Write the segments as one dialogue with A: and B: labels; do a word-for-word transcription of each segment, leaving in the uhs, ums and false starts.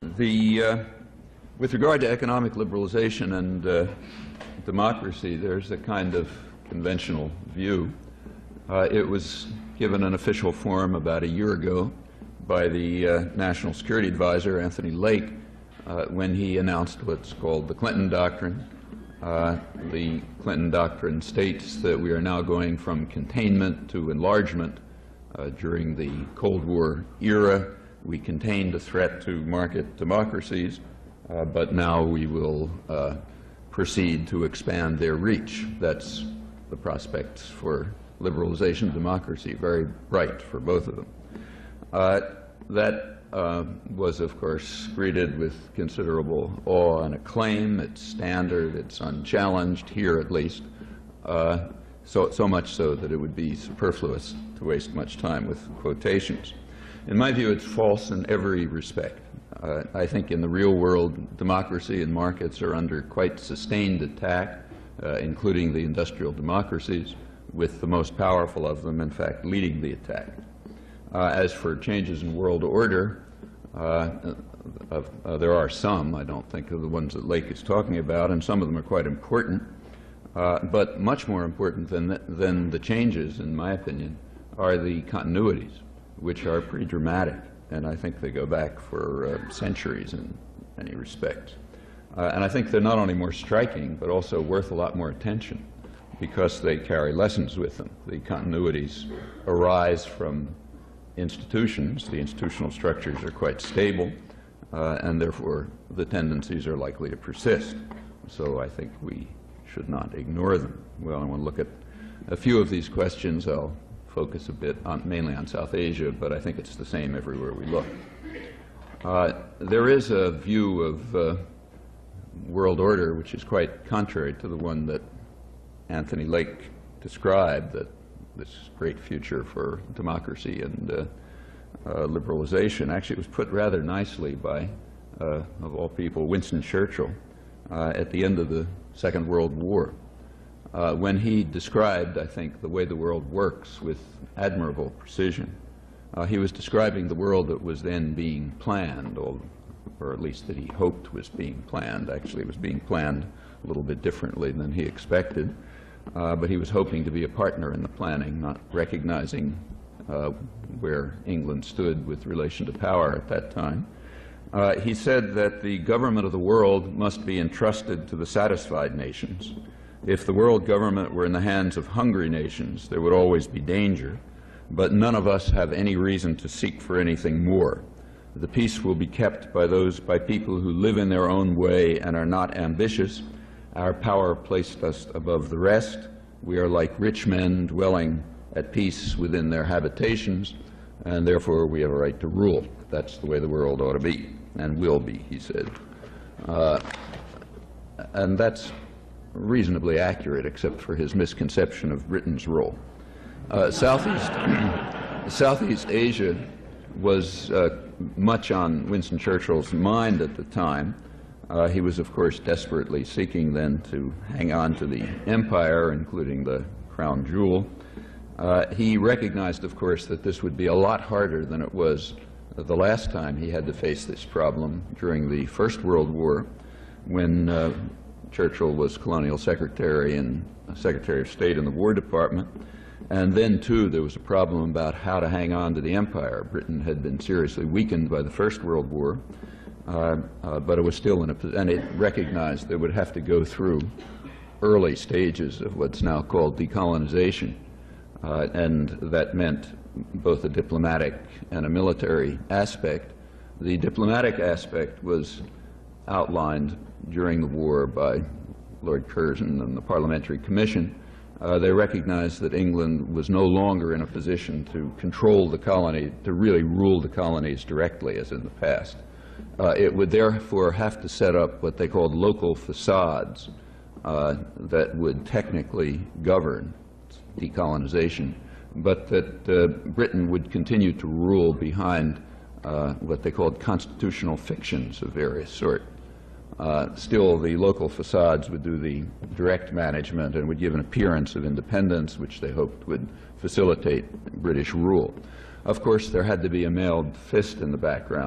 A: The, uh, with regard to economic liberalization and uh, democracy, there's a kind of conventional view. Uh, it was given an official form about a year ago by the uh, National Security Advisor, Anthony Lake, uh, when he announced what's called the Clinton Doctrine. Uh, the Clinton Doctrine states that we are now going from containment to enlargement. Uh, during the Cold War era, we contained a threat to market democracies, uh, but now we will uh, proceed to expand their reach. That's the prospects for liberalization of democracy, very bright for both of them. Uh, that uh, was, of course, greeted with considerable awe and acclaim. It's standard, it's unchallenged, here at least, uh, so, so much so that it would be superfluous to waste much time with quotations. In my view, it's false in every respect. Uh, I think in the real world, democracy and markets are under quite sustained attack, uh, including the industrial democracies, with the most powerful of them, in fact, leading the attack. Uh, as for changes in world order, uh, uh, uh, there are some. I don't think of the ones that Lake is talking about, and some of them are quite important. Uh, but much more important than the, than the changes, in my opinion, are the continuities, which are pretty dramatic, and I think they go back for uh, centuries in many respects. Uh, and I think they're not only more striking, but also worth a lot more attention because they carry lessons with them. The continuities arise from institutions. The institutional structures are quite stable, uh, and therefore the tendencies are likely to persist. So I think we should not ignore them. Well, I want to look at a few of these questions. I'll focus a bit on, mainly on South Asia, but I think it's the same everywhere we look. Uh, there is a view of uh, world order which is quite contrary to the one that Anthony Lake described, that this great future for democracy and uh, uh, liberalization. Actually, it was put rather nicely by, uh, of all people, Winston Churchill uh, at the end of the Second World War. Uh, when he described, I think, the way the world works with admirable precision. Uh, he was describing the world that was then being planned, or, or at least that he hoped was being planned. Actually, it was being planned a little bit differently than he expected, uh, but he was hoping to be a partner in the planning, not recognizing uh, where England stood with relation to power at that time. Uh, he said that the government of the world must be entrusted to the satisfied nations. If the world government were in the hands of hungry nations, there would always be danger, but none of us have any reason to seek for anything more. The peace will be kept by those, by people who live in their own way and are not ambitious. Our power placed us above the rest. We are like rich men dwelling at peace within their habitations, and therefore we have a right to rule. That's the way the world ought to be, and will be, he said. Uh, and that's reasonably accurate, except for his misconception of Britain's role. Uh, Southeast, Southeast Asia was uh, much on Winston Churchill's mind at the time. Uh, he was, of course, desperately seeking then to hang on to the empire, including the crown jewel. Uh, he recognized, of course, that this would be a lot harder than it was the last time he had to face this problem during the First World War, when uh, Churchill was colonial secretary and secretary of state in the War Department. And then, too, there was a problem about how to hang on to the empire. Britain had been seriously weakened by the First World War, uh, uh, but it was still in a, and it recognized it would have to go through early stages of what's now called decolonization. Uh, and that meant both a diplomatic and a military aspect. The diplomatic aspect was outlined during the war by Lord Curzon and the Parliamentary Commission. Uh, they recognized that England was no longer in a position to control the colony, to really rule the colonies directly as in the past. Uh, it would therefore have to set up what they called local facades uh, that would technically govern decolonization, but that uh, Britain would continue to rule behind uh, what they called constitutional fictions of various sorts. Uh, still, the local facades would do the direct management and would give an appearance of independence, which they hoped would facilitate British rule. Of course, there had to be a mailed fist in the background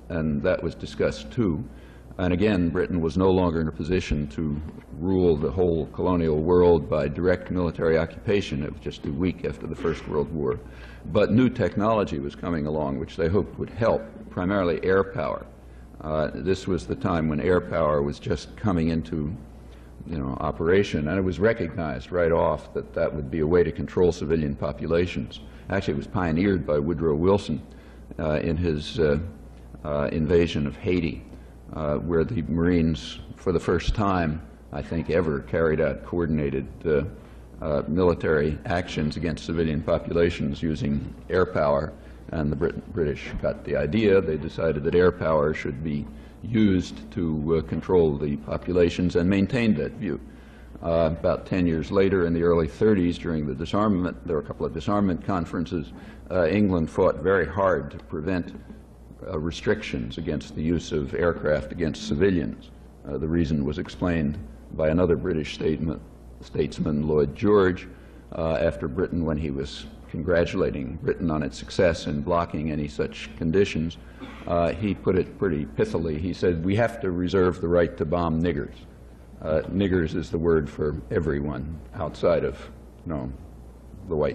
A: and that was discussed too. And again, Britain was no longer in a position to rule the whole colonial world by direct military occupation. It was just a week after the First World War. But new technology was coming along, which they hoped would help, primarily air power. Uh, this was the time when air power was just coming into you know, operation, and it was recognized right off that that would be a way to control civilian populations. Actually, it was pioneered by Woodrow Wilson uh, in his uh, uh, invasion of Haiti, uh, where the Marines, for the first time, I think, ever carried out coordinated uh, uh, military actions against civilian populations using air power. And the Brit British got the idea. They decided that air power should be used to uh, control the populations, and maintained that view. Uh, about ten years later, in the early thirties, during the disarmament, there were a couple of disarmament conferences, uh, England fought very hard to prevent uh, restrictions against the use of aircraft against civilians. Uh, the reason was explained by another British statement, statesman, Lloyd George, uh, after Britain, when he was congratulating Britain on its success in blocking any such conditions. Uh, he put it pretty pithily. He said, we have to reserve the right to bomb niggers. Uh, niggers is the word for everyone outside of, you know, the white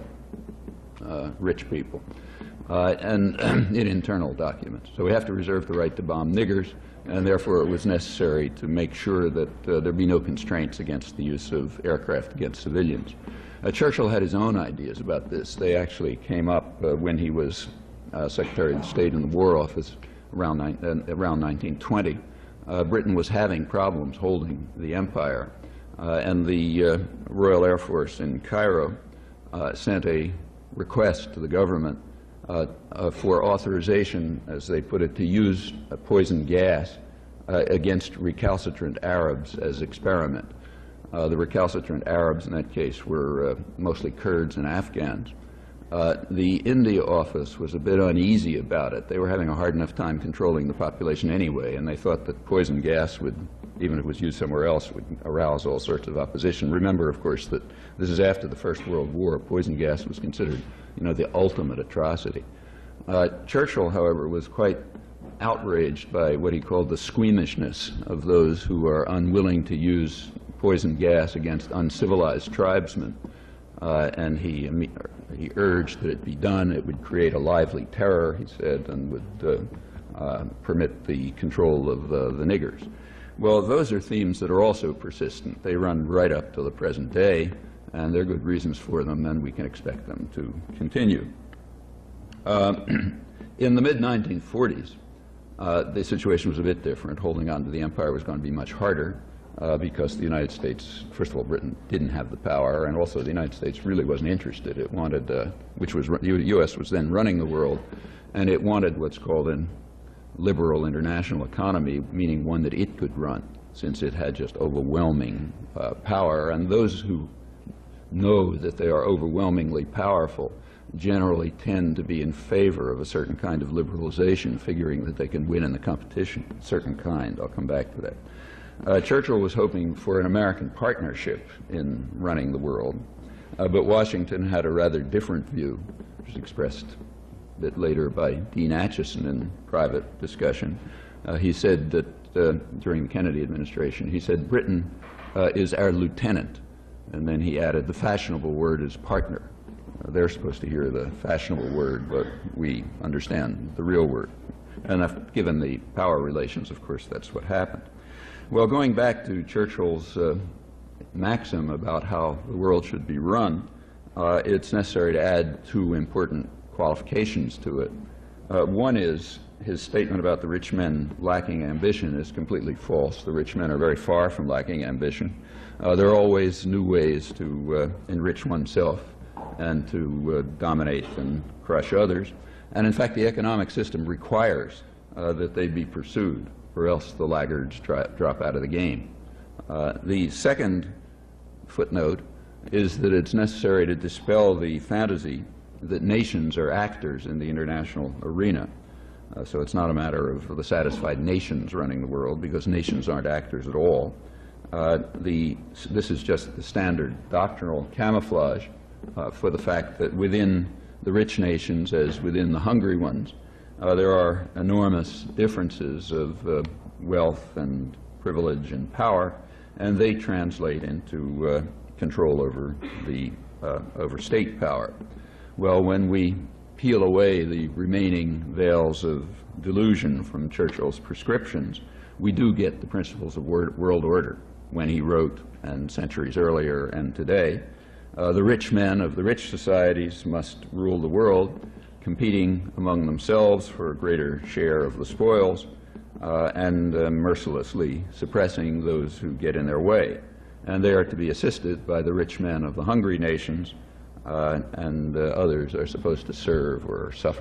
A: uh, rich people, uh, and in internal documents. So we have to reserve the right to bomb niggers, and therefore it was necessary to make sure that uh, there be no constraints against the use of aircraft against civilians. Uh, Churchill had his own ideas about this. They actually came up uh, when he was uh, Secretary of State in the War Office around, uh, around nineteen twenty. Uh, Britain was having problems holding the empire, uh, and the uh, Royal Air Force in Cairo uh, sent a request to the government uh, uh, for authorization, as they put it, to use a poison gas uh, against recalcitrant Arabs as experiment. Uh, the recalcitrant Arabs in that case were uh, mostly Kurds and Afghans. Uh, the India office was a bit uneasy about it. They were having a hard enough time controlling the population anyway, and they thought that poison gas would, even if it was used somewhere else, would arouse all sorts of opposition. Remember, of course, that this is after the First World War. Poison gas was considered, you know, the ultimate atrocity. Uh, Churchill, however, was quite outraged by what he called the squeamishness of those who are unwilling to use poison gas against uncivilized tribesmen, uh, and he, he urged that it be done. It would create a lively terror, he said, and would uh, uh, permit the control of uh, the niggers. Well, those are themes that are also persistent. They run right up to the present day, and there are good reasons for them, and we can expect them to continue. Uh, in the mid nineteen forties, uh, the situation was a bit different. Holding on to the empire was going to be much harder. Uh, because the United States, first of all, Britain didn't have the power, and also the United States really wasn't interested. It wanted, uh, which was, the U S was then running the world, and it wanted what's called an liberal international economy, meaning one that it could run, since it had just overwhelming uh, power. And those who know that they are overwhelmingly powerful generally tend to be in favor of a certain kind of liberalization, figuring that they can win in the competition, a certain kind. I'll come back to that. Uh, Churchill was hoping for an American partnership in running the world, uh, but Washington had a rather different view, which was expressed a bit later by Dean Acheson in private discussion. Uh, he said that uh, during the Kennedy administration, he said, Britain uh, is our lieutenant, and then he added, the fashionable word is partner. Uh, they're supposed to hear the fashionable word, but we understand the real word. And if, given the power relations, of course, that's what happened. Well, going back to Churchill's uh, maxim about how the world should be run, uh, it's necessary to add two important qualifications to it. Uh, one is his statement about the rich men lacking ambition is completely false. The rich men are very far from lacking ambition. Uh, there are always new ways to uh, enrich oneself and to uh, dominate and crush others. And in fact, the economic system requires uh, that they be pursued, or else the laggards drop out of the game. Uh, the second footnote is that it's necessary to dispel the fantasy that nations are actors in the international arena. Uh, so it's not a matter of the satisfied nations running the world, because nations aren't actors at all. Uh, the, this is just the standard doctrinal camouflage uh, for the fact that within the rich nations, as within the hungry ones, uh, there are enormous differences of uh, wealth and privilege and power, and they translate into uh, control over the uh, over state power. Well, when we peel away the remaining veils of delusion from Churchill's prescriptions, we do get the principles of world order when he wrote, and centuries earlier and today. Uh, the rich men of the rich societies must rule the world, competing among themselves for a greater share of the spoils, uh, and uh, mercilessly suppressing those who get in their way. And they are to be assisted by the rich men of the hungry nations, uh, and uh, others are supposed to serve or suffer.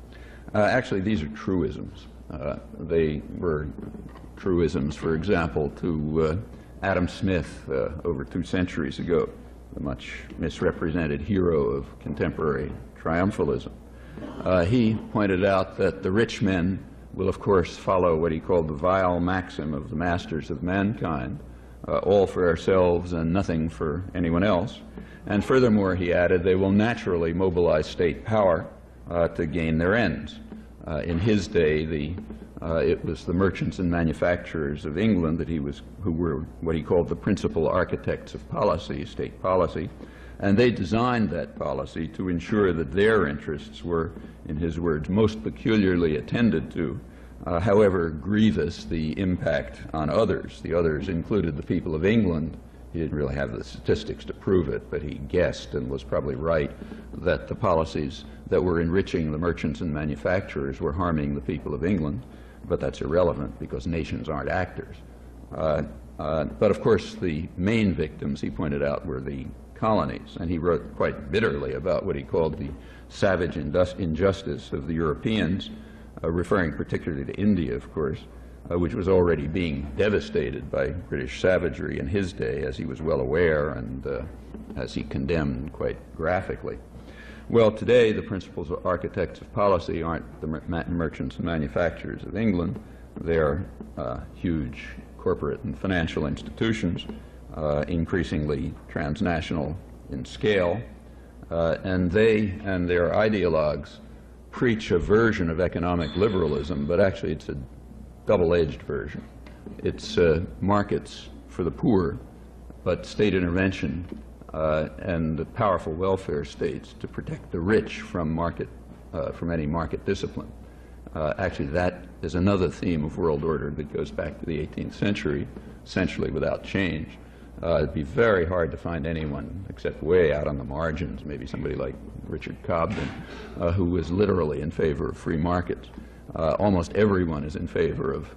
A: Uh, actually, these are truisms. Uh, they were truisms, for example, to uh, Adam Smith uh, over two centuries ago, the much misrepresented hero of contemporary triumphalism. Uh, he pointed out that the rich men will, of course, follow what he called the vile maxim of the masters of mankind, uh, all for ourselves and nothing for anyone else. And furthermore, he added, they will naturally mobilize state power uh, to gain their ends. Uh, in his day, the, uh, it was the merchants and manufacturers of England that he was, who were what he called the principal architects of policy, state policy, and they designed that policy to ensure that their interests were, in his words, most peculiarly attended to, uh, however grievous the impact on others. The others included the people of England. He didn't really have the statistics to prove it, but he guessed and was probably right that the policies that were enriching the merchants and manufacturers were harming the people of England, but that's irrelevant because nations aren't actors. Uh, uh, but of course the main victims, he pointed out, were the colonies, and he wrote quite bitterly about what he called the savage injustice of the Europeans, uh, referring particularly to India, of course, uh, which was already being devastated by British savagery in his day, as he was well aware and uh, as he condemned quite graphically. Well, today the principals of architects of policy aren't the mer merchants and manufacturers of England. They are uh, huge corporate and financial institutions, uh, increasingly transnational in scale, uh, and they and their ideologues preach a version of economic liberalism, but actually it's a double-edged version. It's uh, markets for the poor, but state intervention uh, and the powerful welfare states to protect the rich from market, uh, from any market discipline. Uh, actually, that is another theme of world order that goes back to the eighteenth century, essentially without change. Uh, it'd be very hard to find anyone, except way out on the margins, maybe somebody like Richard Cobden, uh, who was literally in favor of free markets. Uh, almost everyone is in favor of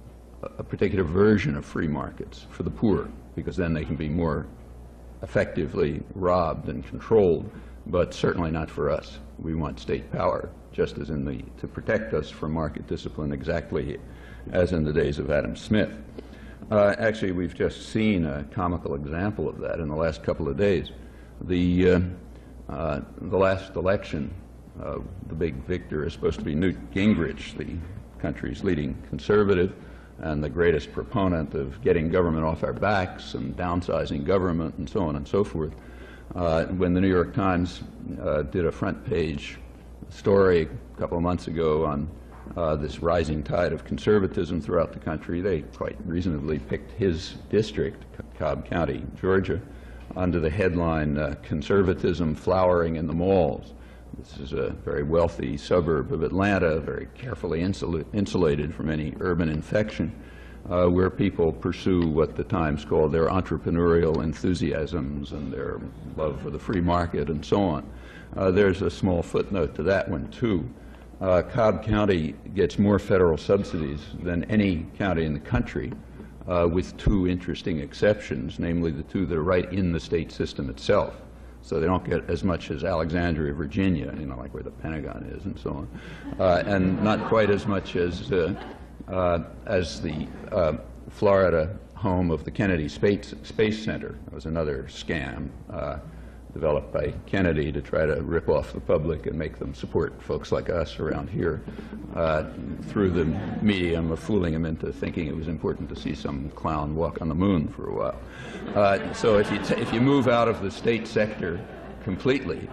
A: a particular version of free markets for the poor, because then they can be more effectively robbed and controlled, but certainly not for us. We want state power, just as in the, to protect us from market discipline, exactly as in the days of Adam Smith. Uh, actually, we've just seen a comical example of that in the last couple of days. The, uh, uh, the last election, uh, the big victor is supposed to be Newt Gingrich, the country's leading conservative and the greatest proponent of getting government off our backs and downsizing government and so on and so forth. Uh, when the New York Times uh, did a front page story a couple of months ago on uh, this rising tide of conservatism throughout the country, they quite reasonably picked his district, Cobb County, Georgia, under the headline, uh, Conservatism Flowering in the Malls. This is a very wealthy suburb of Atlanta, very carefully insula insulated from any urban infection, uh, where people pursue what the Times called their entrepreneurial enthusiasms and their love for the free market and so on. Uh, there's a small footnote to that one, too. Uh, Cobb County gets more federal subsidies than any county in the country, uh, with two interesting exceptions, namely the two that are right in the state system itself. So they don't get as much as Alexandria, Virginia, you know, like where the Pentagon is and so on, uh, and not quite as much as, uh, uh, as the uh, Florida home of the Kennedy Space, Space Center. That was another scam uh, developed by Kennedy to try to rip off the public and make them support folks like us around here uh, through the medium of fooling them into thinking it was important to see some clown walk on the moon for a while. Uh, so if you, t if you move out of the state sector completely,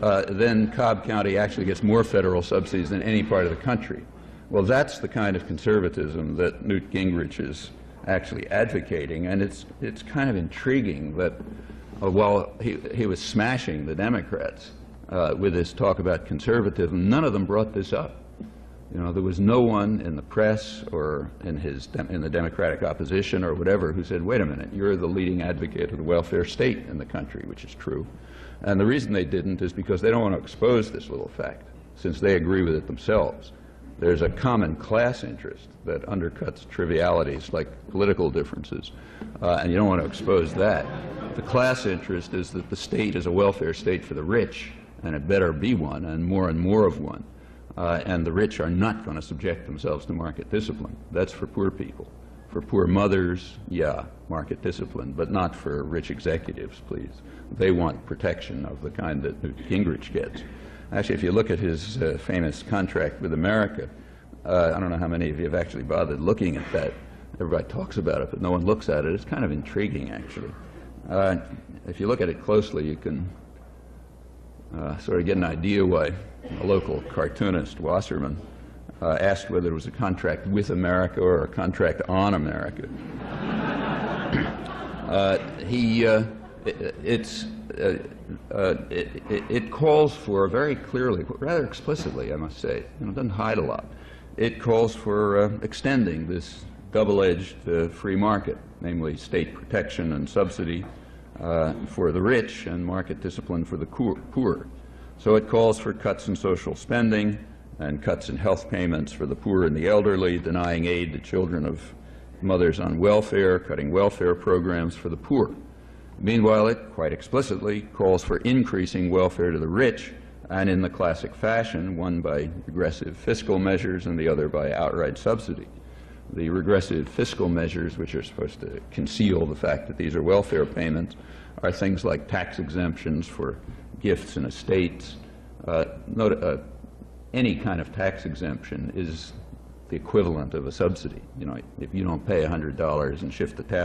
A: uh, then Cobb County actually gets more federal subsidies than any part of the country. Well, that's the kind of conservatism that Newt Gingrich is actually advocating, and it's, it's kind of intriguing that uh, while he, he was smashing the Democrats uh, with his talk about conservatism, none of them brought this up. You know, there was no one in the press or in, his, in the Democratic opposition or whatever who said, wait a minute, you're the leading advocate of the welfare state in the country, which is true. And the reason they didn't is because they don't want to expose this little fact, since they agree with it themselves. There's a common class interest that undercuts trivialities like political differences, uh, and you don't want to expose that. The class interest is that the state is a welfare state for the rich, and it better be one, and more and more of one. Uh, and the rich are not going to subject themselves to market discipline. That's for poor people. For poor mothers, yeah, market discipline, but not for rich executives, please. They want protection of the kind that Newt Gingrich gets. Actually, if you look at his uh, famous contract with America, uh, I don't know how many of you have actually bothered looking at that. Everybody talks about it, but no one looks at it. It's kind of intriguing, actually. Uh, if you look at it closely, you can uh, sort of get an idea why a local cartoonist, Wasserman, uh, asked whether it was a contract with America or a contract on America. uh, he, uh, it, it's, uh, uh, it, it, it calls for very clearly, rather explicitly, I must say, you know, it doesn't hide a lot. It calls for uh, extending this double-edged uh, free market, namely state protection and subsidy uh, for the rich and market discipline for the poor. So it calls for cuts in social spending and cuts in health payments for the poor and the elderly, denying aid to children of mothers on welfare, cutting welfare programs for the poor. Meanwhile, it quite explicitly calls for increasing welfare to the rich, and in the classic fashion, one by regressive fiscal measures and the other by outright subsidy. The regressive fiscal measures, which are supposed to conceal the fact that these are welfare payments, are things like tax exemptions for gifts and estates. Uh, note, uh, any kind of tax exemption is the equivalent of a subsidy. You know, if you don't pay one hundred dollars and shift the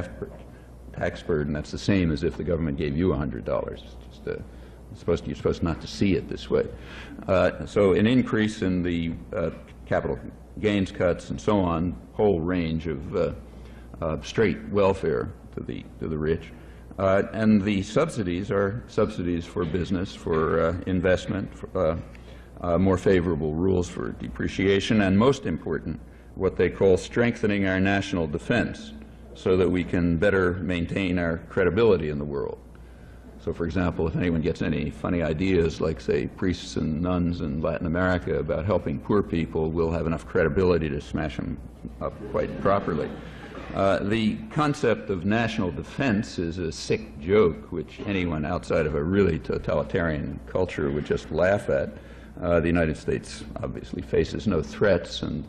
A: tax burden, that's the same as if the government gave you one hundred dollars. It's just, uh, it's supposed to, you're supposed not to see it this way. Uh, so an increase in the uh, capital gains cuts and so on, whole range of uh, uh, straight welfare to the, to the rich. Uh, and the subsidies are subsidies for business, for uh, investment, for, uh, uh, more favorable rules for depreciation, and most important, what they call strengthening our national defense so that we can better maintain our credibility in the world. So, for example, if anyone gets any funny ideas, like, say, priests and nuns in Latin America about helping poor people, we'll have enough credibility to smash them up quite properly. Uh, the concept of national defense is a sick joke, which anyone outside of a really totalitarian culture would just laugh at. Uh, the United States obviously faces no threats, and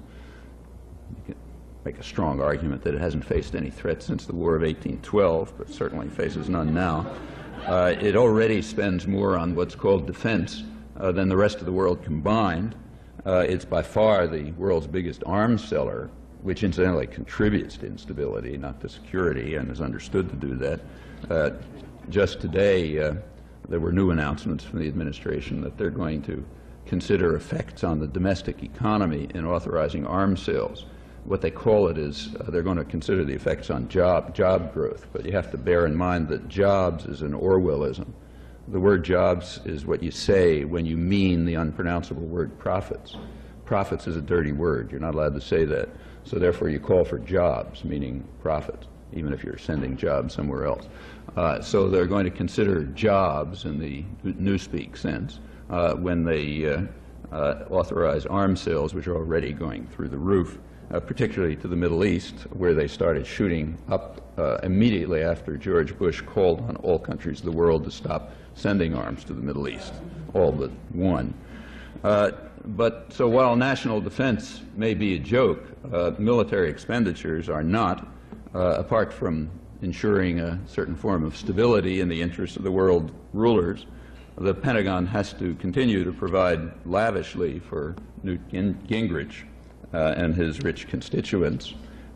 A: you can make a strong argument that it hasn't faced any threats since the War of eighteen twelve, but certainly faces none now. Uh, it already spends more on what's called defense uh, than the rest of the world combined. Uh, it's by far the world's biggest arms seller, which incidentally contributes to instability, not to security, and is understood to do that. Uh, just today, uh, there were new announcements from the administration that they're going to consider effects on the domestic economy in authorizing arms sales. What they call it is uh, they're going to consider the effects on job, job growth, but you have to bear in mind that jobs is an Orwellism. The word jobs is what you say when you mean the unpronounceable word profits. Profits is a dirty word. You're not allowed to say that. So therefore you call for jobs, meaning profits, even if you're sending jobs somewhere else. Uh, so they're going to consider jobs in the newspeak sense uh, when they uh, uh, authorize arms sales, which are already going through the roof. Uh, particularly to the Middle East, where they started shooting up uh, immediately after George Bush called on all countries of the world to stop sending arms to the Middle East, all but one. Uh, but so while national defense may be a joke, uh, military expenditures are not, uh, apart from ensuring a certain form of stability in the interests of the world rulers. The Pentagon has to continue to provide lavishly for Newt Gingrich Uh, and his rich constituents,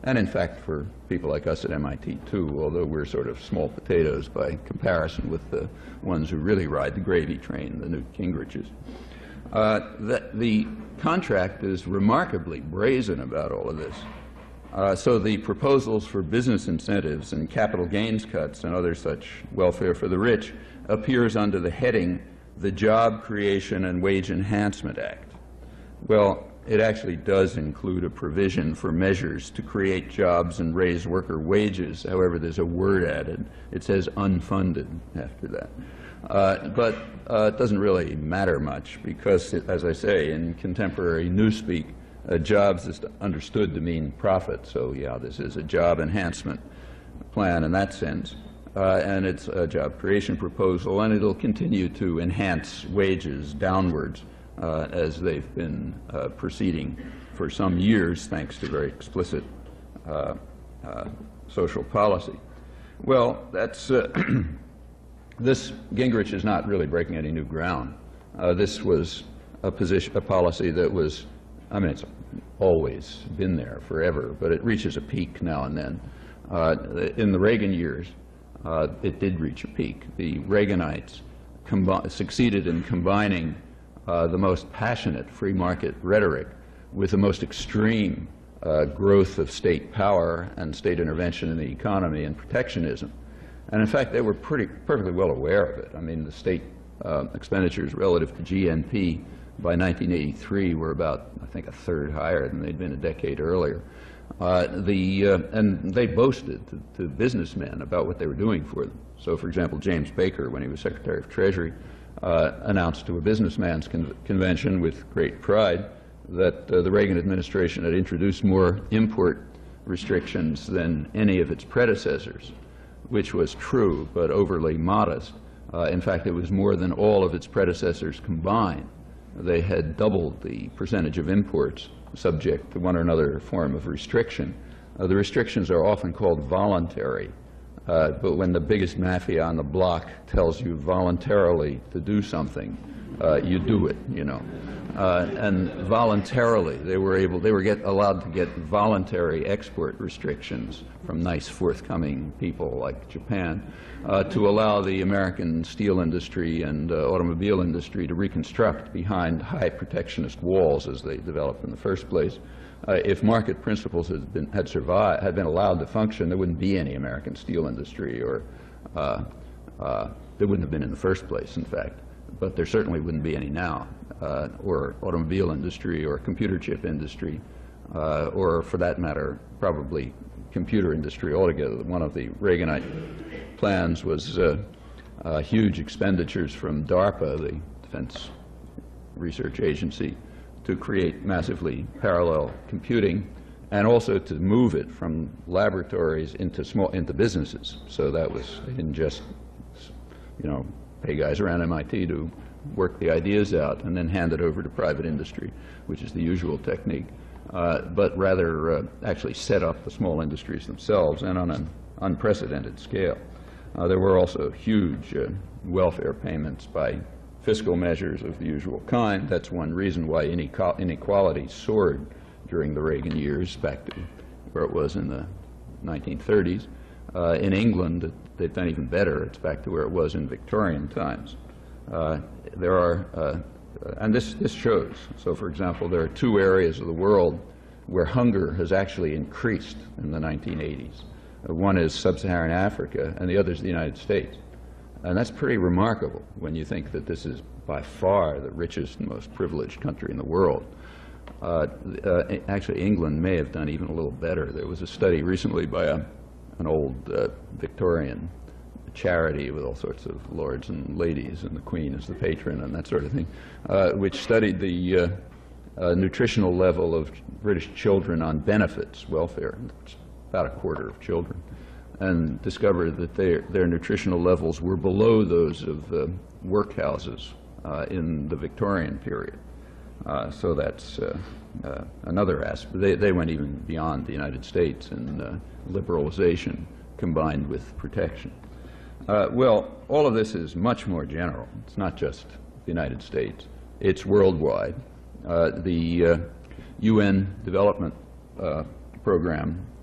A: and in fact for people like us at M I T too, although we're sort of small potatoes by comparison with the ones who really ride the gravy train, the Newt Gingriches. Uh, the, the contract is remarkably brazen about all of this. Uh, so the proposals for business incentives and capital gains cuts and other such welfare for the rich appears under the heading, the Job Creation and Wage Enhancement Act. Well, it actually does include a provision for measures to create jobs and raise worker wages. However, there's a word added. It says unfunded after that. Uh, but uh, it doesn't really matter much because, it, as I say, in contemporary newspeak, uh, jobs is understood to mean profit. So, yeah, this is a job enhancement plan in that sense. Uh, and it's a job creation proposal, and it'll continue to enhance wages downwards uh, as they've been uh, proceeding for some years, thanks to very explicit uh, uh, social policy. Well, that's uh, this Gingrich is not really breaking any new ground. Uh, this was a position, a policy that was, I mean, it's always been there forever, but it reaches a peak now and then. Uh, in the Reagan years, uh, it did reach a peak. The Reaganites succeeded in combining uh, the most passionate free market rhetoric with the most extreme uh, growth of state power and state intervention in the economy and protectionism. And in fact, they were pretty, perfectly well aware of it. I mean, the state uh, expenditures relative to G N P by nineteen eighty-three were about, I think, a third higher than they'd been a decade earlier. Uh, the, uh, and they boasted to, to businessmen about what they were doing for them. So, for example, James Baker, when he was Secretary of Treasury, uh, announced to a businessman's con convention with great pride that uh, the Reagan administration had introduced more import restrictions than any of its predecessors, which was true, but overly modest. Uh, in fact, it was more than all of its predecessors combined. They had doubled the percentage of imports subject to one or another form of restriction. Uh, the restrictions are often called voluntary, uh, but when the biggest mafia on the block tells you voluntarily to do something, uh, you do it, you know. Uh, and voluntarily, they were able, they were get, allowed to get voluntary export restrictions from nice forthcoming people like Japan uh, to allow the American steel industry and uh, automobile industry to reconstruct behind high protectionist walls as they developed in the first place. Uh, if market principles had been, had survived, had been allowed to function, there wouldn't be any American steel industry, or uh, uh, there wouldn't have been in the first place, in fact. But there certainly wouldn't be any now, uh, or automobile industry, or computer chip industry, uh, or for that matter, probably computer industry altogether. One of the Reaganite plans was uh, uh, huge expenditures from DARPA, the Defense Research Agency, to create massively parallel computing, and also to move it from laboratories into small into businesses. So that was, they didn't just, you know, pay guys around M I T to work the ideas out and then hand it over to private industry, which is the usual technique, uh, but rather uh, actually set up the small industries themselves, and on an unprecedented scale. Uh, there were also huge uh, welfare payments by fiscal measures of the usual kind. That's one reason why inequality soared during the Reagan years, back to where it was in the nineteen thirties. Uh, in England, they've done even better. It's back to where it was in Victorian times. Uh, there are, uh, and this, this shows. So, for example, there are two areas of the world where hunger has actually increased in the nineteen eighties. Uh, one is sub-Saharan Africa, and the other is the United States. And that's pretty remarkable when you think that this is by far the richest and most privileged country in the world. Uh, uh, actually, England may have done even a little better. There was a study recently by a an old uh, Victorian charity with all sorts of lords and ladies, and the Queen as the patron and that sort of thing, uh, which studied the uh, uh, nutritional level of British children on benefits, welfare, about a quarter of children, and discovered that their, their nutritional levels were below those of uh, workhouses uh, in the Victorian period. Uh, so that's uh, uh, another aspect. They, they went even beyond the United States in uh, liberalization combined with protection. Uh, well, all of this is much more general. It's not just the United States. It's worldwide. Uh, the uh, U N Development uh, Program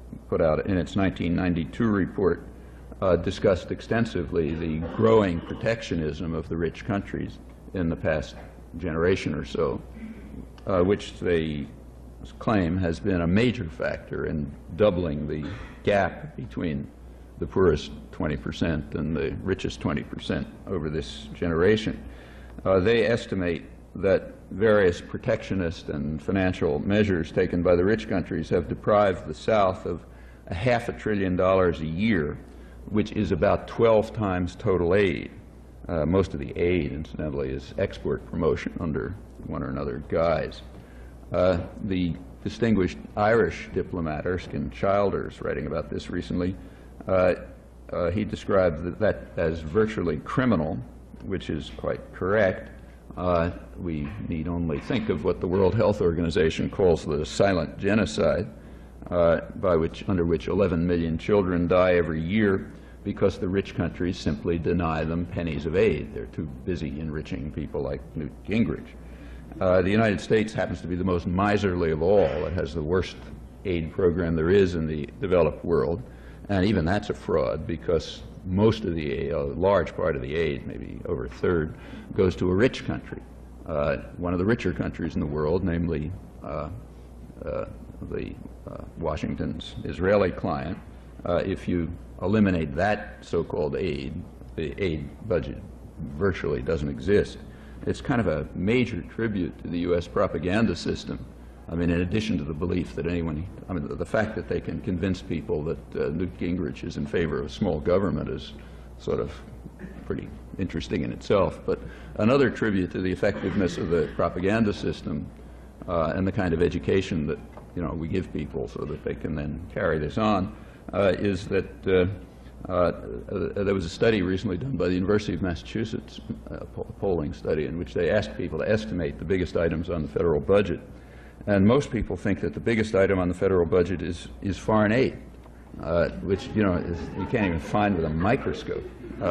A: put out in its nineteen ninety-two report, uh, discussed extensively the growing protectionism of the rich countries in the past generation or so, uh, which they claim has been a major factor in doubling the gap between the poorest twenty percent and the richest twenty percent over this generation. Uh, they estimate that various protectionist and financial measures taken by the rich countries have deprived the South of a half a trillion dollars a year, which is about twelve times total aid. Uh, most of the aid, incidentally, is export promotion under one or another guise. Uh, the distinguished Irish diplomat Erskine Childers, writing about this recently, uh, uh, he described that, that as virtually criminal, which is quite correct. Uh, we need only think of what the World Health Organization calls the silent genocide, uh, by which, under which eleven million children die every year because the rich countries simply deny them pennies of aid. They're too busy enriching people like Newt Gingrich. Uh, the United States happens to be the most miserly of all. It has the worst aid program there is in the developed world, and even that's a fraud because most of the aid, a large part of the aid, maybe over a third, goes to a rich country, uh, one of the richer countries in the world, namely uh, uh, the uh, Washington's Israeli client. Uh, if you eliminate that so-called aid, the aid budget virtually doesn't exist. It's kind of a major tribute to the U S propaganda system. I mean, in addition to the belief that anyone, I mean, the fact that they can convince people that uh, Newt Gingrich is in favor of small government is sort of pretty interesting in itself. But another tribute to the effectiveness of the propaganda system uh, and the kind of education that, you know, we give people so that they can then carry this on uh, is that uh, uh, uh, there was a study recently done by the University of Massachusetts, a polling study, in which they asked people to estimate the biggest items on the federal budget. And most people think that the biggest item on the federal budget is, is foreign aid, uh, which, you know, is, you can't even find with a microscope. Uh,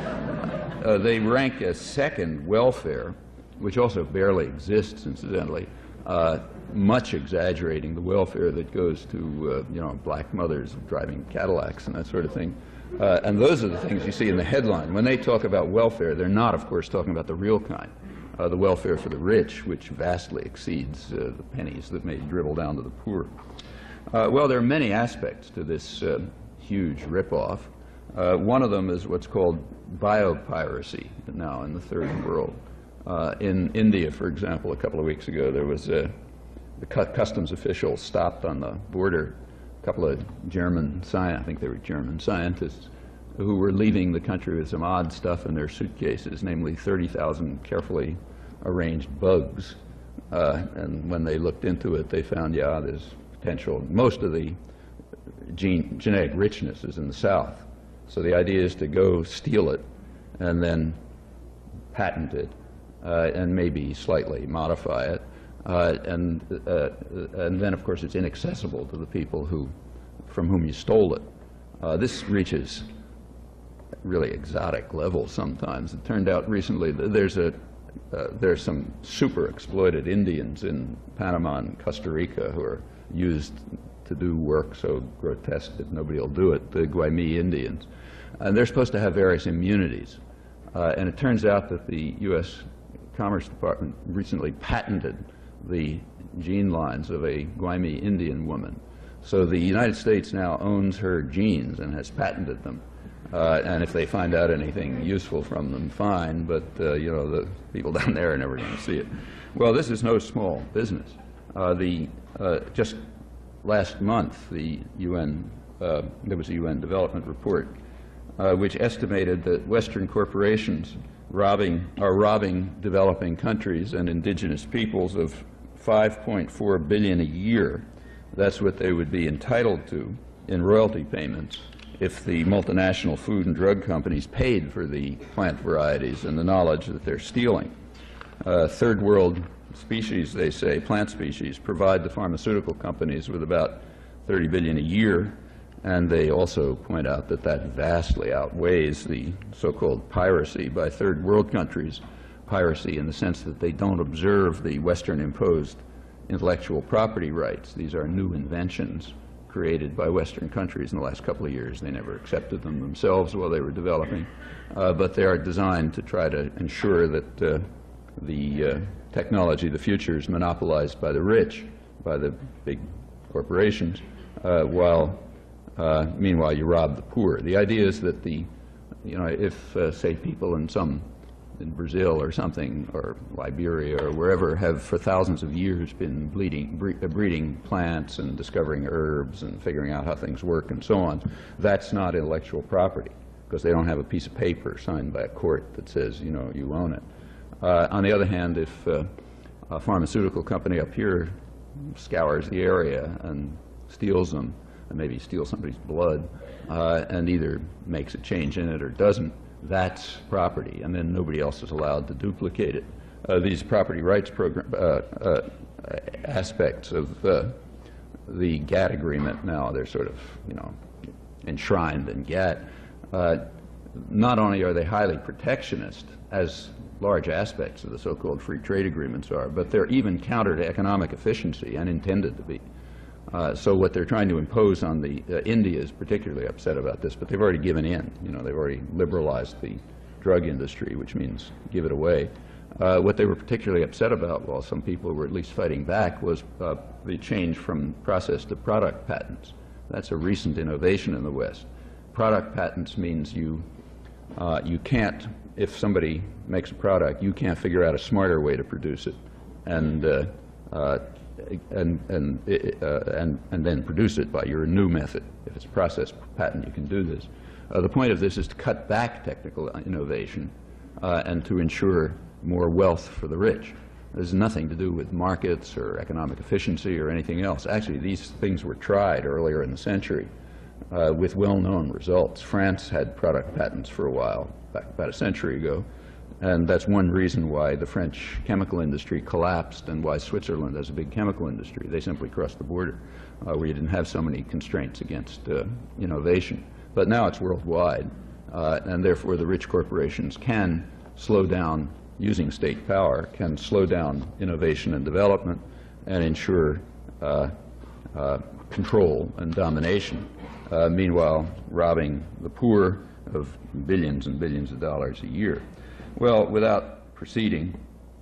A: uh, they rank as second welfare, which also barely exists, incidentally, uh, much exaggerating the welfare that goes to, uh, you know, black mothers driving Cadillacs and that sort of thing. Uh, and those are the things you see in the headline. When they talk about welfare, they're not, of course, talking about the real kind. Uh, the welfare for the rich, which vastly exceeds uh, the pennies that may dribble down to the poor. Uh, well, there are many aspects to this uh, huge ripoff. Uh, one of them is what's called biopiracy now in the third world. Uh, in India, for example, a couple of weeks ago, there was a, the cu customs officials stopped on the border a couple of German scientists, I think they were German scientists, who were leaving the country with some odd stuff in their suitcases, namely thirty thousand carefully arranged bugs. Uh, and when they looked into it, they found, yeah, there's potential. Most of the gene, genetic richness is in the South. So the idea is to go steal it and then patent it uh, and maybe slightly modify it. Uh, and, uh, and then, of course, it's inaccessible to the people who, from whom you stole it. Uh, this reaches really exotic levels sometimes. It turned out recently that there's a uh, there's some super exploited Indians in Panama and Costa Rica who are used to do work so grotesque that nobody will do it, the Guaymi Indians. And they're supposed to have various immunities. Uh, and it turns out that the U S Commerce Department recently patented the gene lines of a Guaymi Indian woman. So the United States now owns her genes and has patented them. Uh, and if they find out anything useful from them, fine, but uh, you know, the people down there are never going to see it. Well, this is no small business. Uh, the, uh, just last month, the U N, uh, there was a U N development report uh, which estimated that Western corporations robbing, are robbing developing countries and indigenous peoples of five point four billion dollars a year. That's what they would be entitled to in royalty payments if the multinational food and drug companies paid for the plant varieties and the knowledge that they're stealing. Uh, third world species, they say, plant species, provide the pharmaceutical companies with about thirty billion dollars a year, and they also point out that that vastly outweighs the so-called piracy by third world countries, piracy in the sense that they don't observe the Western imposed intellectual property rights. These are new inventions created by Western countries in the last couple of years. They never accepted them themselves while they were developing, uh, but they are designed to try to ensure that uh, the uh, technology of the future is monopolized by the rich, by the big corporations, uh, while uh, meanwhile you rob the poor. The idea is that the, you know, if uh, say people in some in Brazil or something, or Liberia or wherever, have for thousands of years been bleeding, bre breeding plants and discovering herbs and figuring out how things work and so on, that's not intellectual property, because they don't have a piece of paper signed by a court that says, you know, you own it. Uh, on the other hand, if uh, a pharmaceutical company up here scours the area and steals them, and maybe steals somebody's blood, uh, and either makes a change in it or doesn't, that's property, and then nobody else is allowed to duplicate it. Uh, these property rights program, uh, uh, aspects of uh, the GATT agreement now, they're sort of, you know, enshrined in GATT. Uh, not only are they highly protectionist, as large aspects of the so-called free trade agreements are, but they're even counter to economic efficiency and intended to be. Uh, so what they're trying to impose on the, uh, India is particularly upset about this, but they've already given in. You know, they've already liberalized the drug industry, which means give it away. Uh, what they were particularly upset about, while some people were at least fighting back, was uh, the change from process to product patents. That's a recent innovation in the West. Product patents means you, uh, you can't, if somebody makes a product, you can't figure out a smarter way to produce it. And uh, uh, And, and, uh, and, and then produce it by your new method. If it's a process patent, you can do this. Uh, the point of this is to cut back technical innovation uh, and to ensure more wealth for the rich. This has nothing to do with markets or economic efficiency or anything else. Actually, these things were tried earlier in the century uh, with well-known results. France had product patents for a while, back about a century ago. And that's one reason why the French chemical industry collapsed and why Switzerland has a big chemical industry. They simply crossed the border uh, where you didn't have so many constraints against uh, innovation. But now it's worldwide, uh, and therefore the rich corporations can slow down, using state power, can slow down innovation and development and ensure uh, uh, control and domination, uh, meanwhile robbing the poor of billions and billions of dollars a year. Well, without proceeding,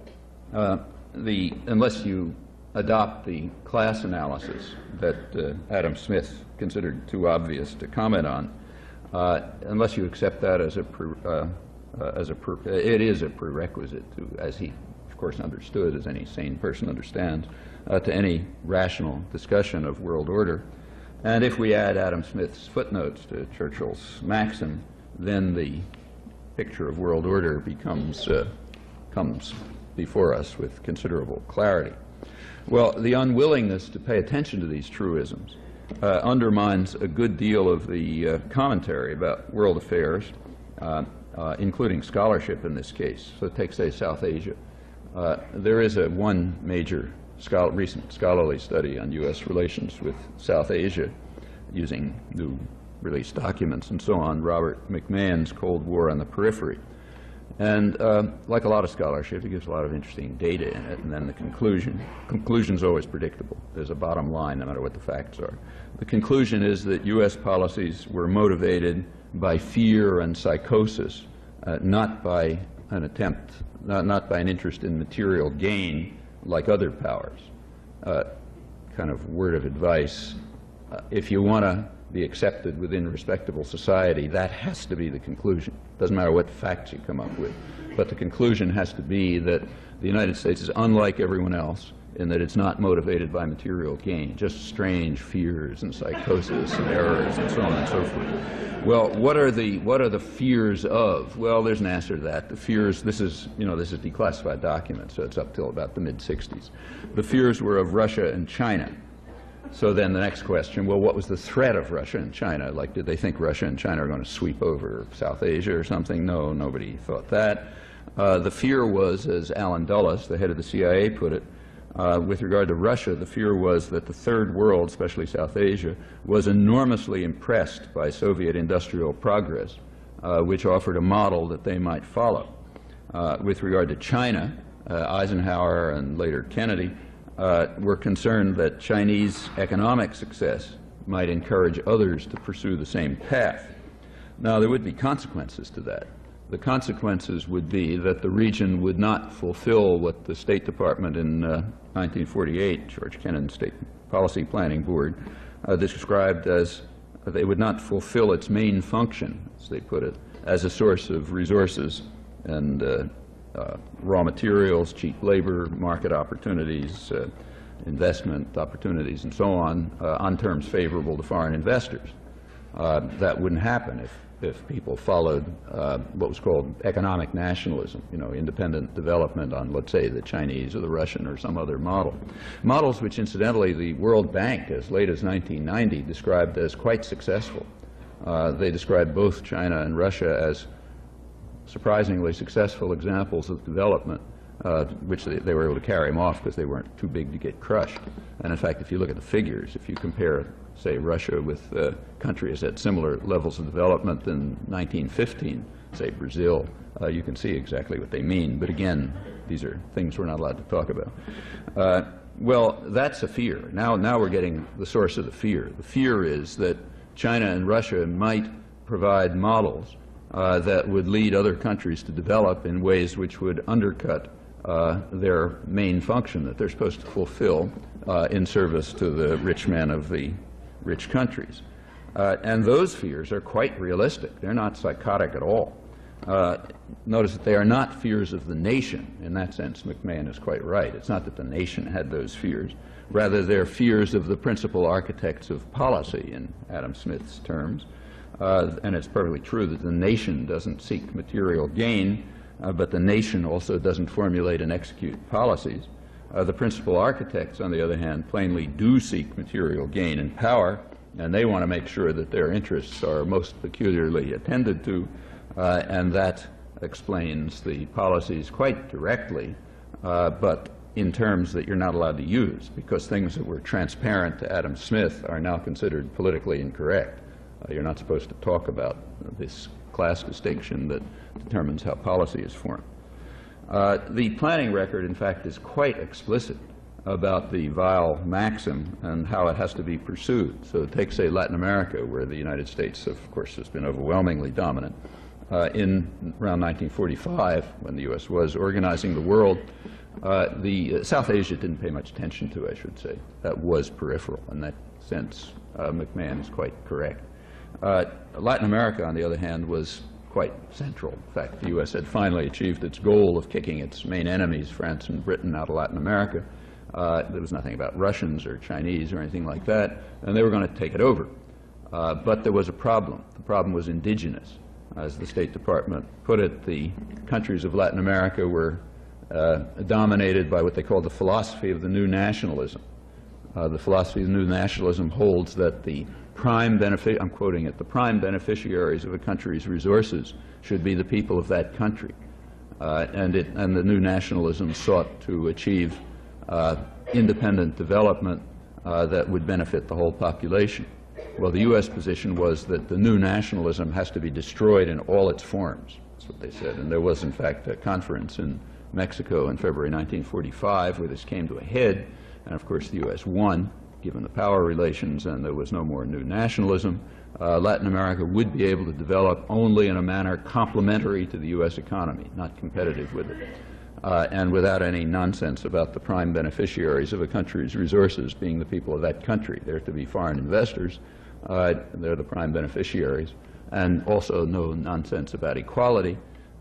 A: uh, the, unless you adopt the class analysis that uh, Adam Smith considered too obvious to comment on, uh, unless you accept that as a, pre, uh, uh, as a pre, it is a prerequisite to, as he of course understood, as any sane person understands, uh, to any rational discussion of world order. And if we add Adam Smith's footnotes to Churchill's maxim, then the picture of world order becomes uh, comes before us with considerable clarity. Well, the unwillingness to pay attention to these truisms uh, undermines a good deal of the uh, commentary about world affairs, uh, uh, including scholarship in this case. So take, say, South Asia. Uh, there is a one major schol recent scholarly study on U S relations with South Asia using new released documents and so on, Robert McMahon's Cold War on the Periphery. And uh, like a lot of scholarship, it gives a lot of interesting data in it, and then the conclusion. Conclusion's always predictable. There's a bottom line, no matter what the facts are. The conclusion is that U S policies were motivated by fear and psychosis, uh, not by an attempt, not, not by an interest in material gain like other powers. Uh, kind of word of advice, uh, if you want to be accepted within respectable society, that has to be the conclusion. Doesn't matter what facts you come up with. But the conclusion has to be that the United States is unlike everyone else in that it's not motivated by material gain, just strange fears and psychosis and errors and so on and so forth. Well, what are the what are the fears of? Well, there's an answer to that. The fears, this is, you know, this is declassified document, so it's up till about the mid sixties. The fears were of Russia and China. So then the next question, well, what was the threat of Russia and China? Like, did they think Russia and China are going to sweep over South Asia or something? No, nobody thought that. Uh, the fear was, as Alan Dulles, the head of the C I A, put it, uh, with regard to Russia, the fear was that the third world, especially South Asia, was enormously impressed by Soviet industrial progress, uh, which offered a model that they might follow. Uh, with regard to China, uh, Eisenhower and later Kennedy Uh, were concerned that Chinese economic success might encourage others to pursue the same path. Now, there would be consequences to that. The consequences would be that the region would not fulfill what the State Department in uh, nineteen forty-eight, George Kennan State Policy Planning Board, uh, described as uh, they would not fulfill its main function, as they put it, as a source of resources and uh, uh, raw materials, cheap labor, market opportunities, uh, investment opportunities, and so on, uh, on terms favorable to foreign investors. Uh, that wouldn't happen if, if people followed uh, what was called economic nationalism, you know, independent development on, let's say, the Chinese or the Russian or some other model. Models which, incidentally, the World Bank, as late as nineteen ninety, described as quite successful. Uh, they described both China and Russia as surprisingly successful examples of development, uh, which they, they were able to carry them off because they weren't too big to get crushed. And in fact, if you look at the figures, if you compare, say, Russia with uh, countries at similar levels of development in nineteen fifteen, say Brazil, uh, you can see exactly what they mean. But again, these are things we're not allowed to talk about. Uh, well, that's a fear. Now, now we're getting the source of the fear. The fear is that China and Russia might provide models uh, that would lead other countries to develop in ways which would undercut uh, their main function that they're supposed to fulfill uh, in service to the rich men of the rich countries. Uh, and those fears are quite realistic. They're not psychotic at all. Uh, notice that they are not fears of the nation. In that sense, McMahon is quite right. It's not that the nation had those fears. Rather, they're fears of the principal architects of policy, in Adam Smith's terms. Uh, and it's perfectly true that the nation doesn't seek material gain, uh, but the nation also doesn't formulate and execute policies. Uh, the principal architects, on the other hand, plainly do seek material gain and power, and they want to make sure that their interests are most peculiarly attended to, uh, and that explains the policies quite directly, uh, but in terms that you're not allowed to use, because things that were transparent to Adam Smith are now considered politically incorrect. Uh, you're not supposed to talk about this class distinction that determines how policy is formed. Uh, the planning record, in fact, is quite explicit about the Weil maxim and how it has to be pursued. So take, say, Latin America, where the United States, of course, has been overwhelmingly dominant. Uh, in around nineteen forty-five, when the U S was organizing the world, uh, the uh, South Asia didn't pay much attention to, I should say. That was peripheral. In that sense, uh, McMahon is quite correct. Uh, Latin America, on the other hand, was quite central. In fact, the U S had finally achieved its goal of kicking its main enemies, France and Britain, out of Latin America. Uh, there was nothing about Russians or Chinese or anything like that, and they were going to take it over. Uh, but there was a problem. The problem was indigenous. As the State Department put it, the countries of Latin America were uh, dominated by what they called the philosophy of the new nationalism. Uh, the philosophy of the new nationalism holds that the prime benefi- I'm quoting it, the prime beneficiaries of a country's resources should be the people of that country. Uh, and, it, and the new nationalism sought to achieve uh, independent development uh, that would benefit the whole population. Well, the U S position was that the new nationalism has to be destroyed in all its forms. That's what they said. And there was, in fact, a conference in Mexico in February nineteen forty-five where this came to a head. And, of course, the U S won, given the power relations, and there was no more new nationalism. Uh, Latin America would be able to develop only in a manner complementary to the U S economy, not competitive with it, uh, and without any nonsense about the prime beneficiaries of a country's resources being the people of that country. They're to be foreign investors. Uh, they're the prime beneficiaries, and also no nonsense about equality.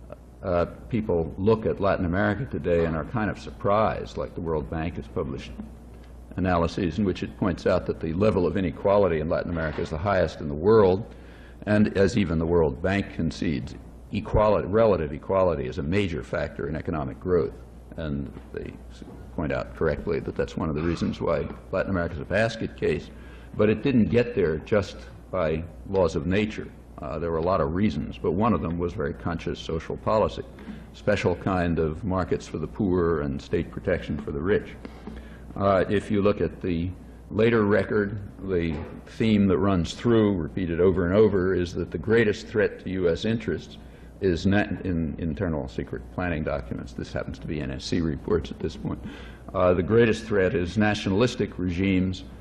A: Uh, people look at Latin America today and are kind of surprised, like the World Bank has published analyses in which it points out that the level of inequality in Latin America is the highest in the world, and as even the World Bank concedes, equality, relative equality is a major factor in economic growth. And they point out correctly that that's one of the reasons why Latin America is a basket case. But it didn't get there just by laws of nature. Uh, there were a lot of reasons, but one of them was very conscious social policy, special kind of markets for the poor and state protection for the rich. Uh, if you look at the later record, the theme that runs through, repeated over and over, is that the greatest threat to U S interests is not in internal secret planning documents. This happens to be N S C reports at this point. Uh, the greatest threat is nationalistic regimes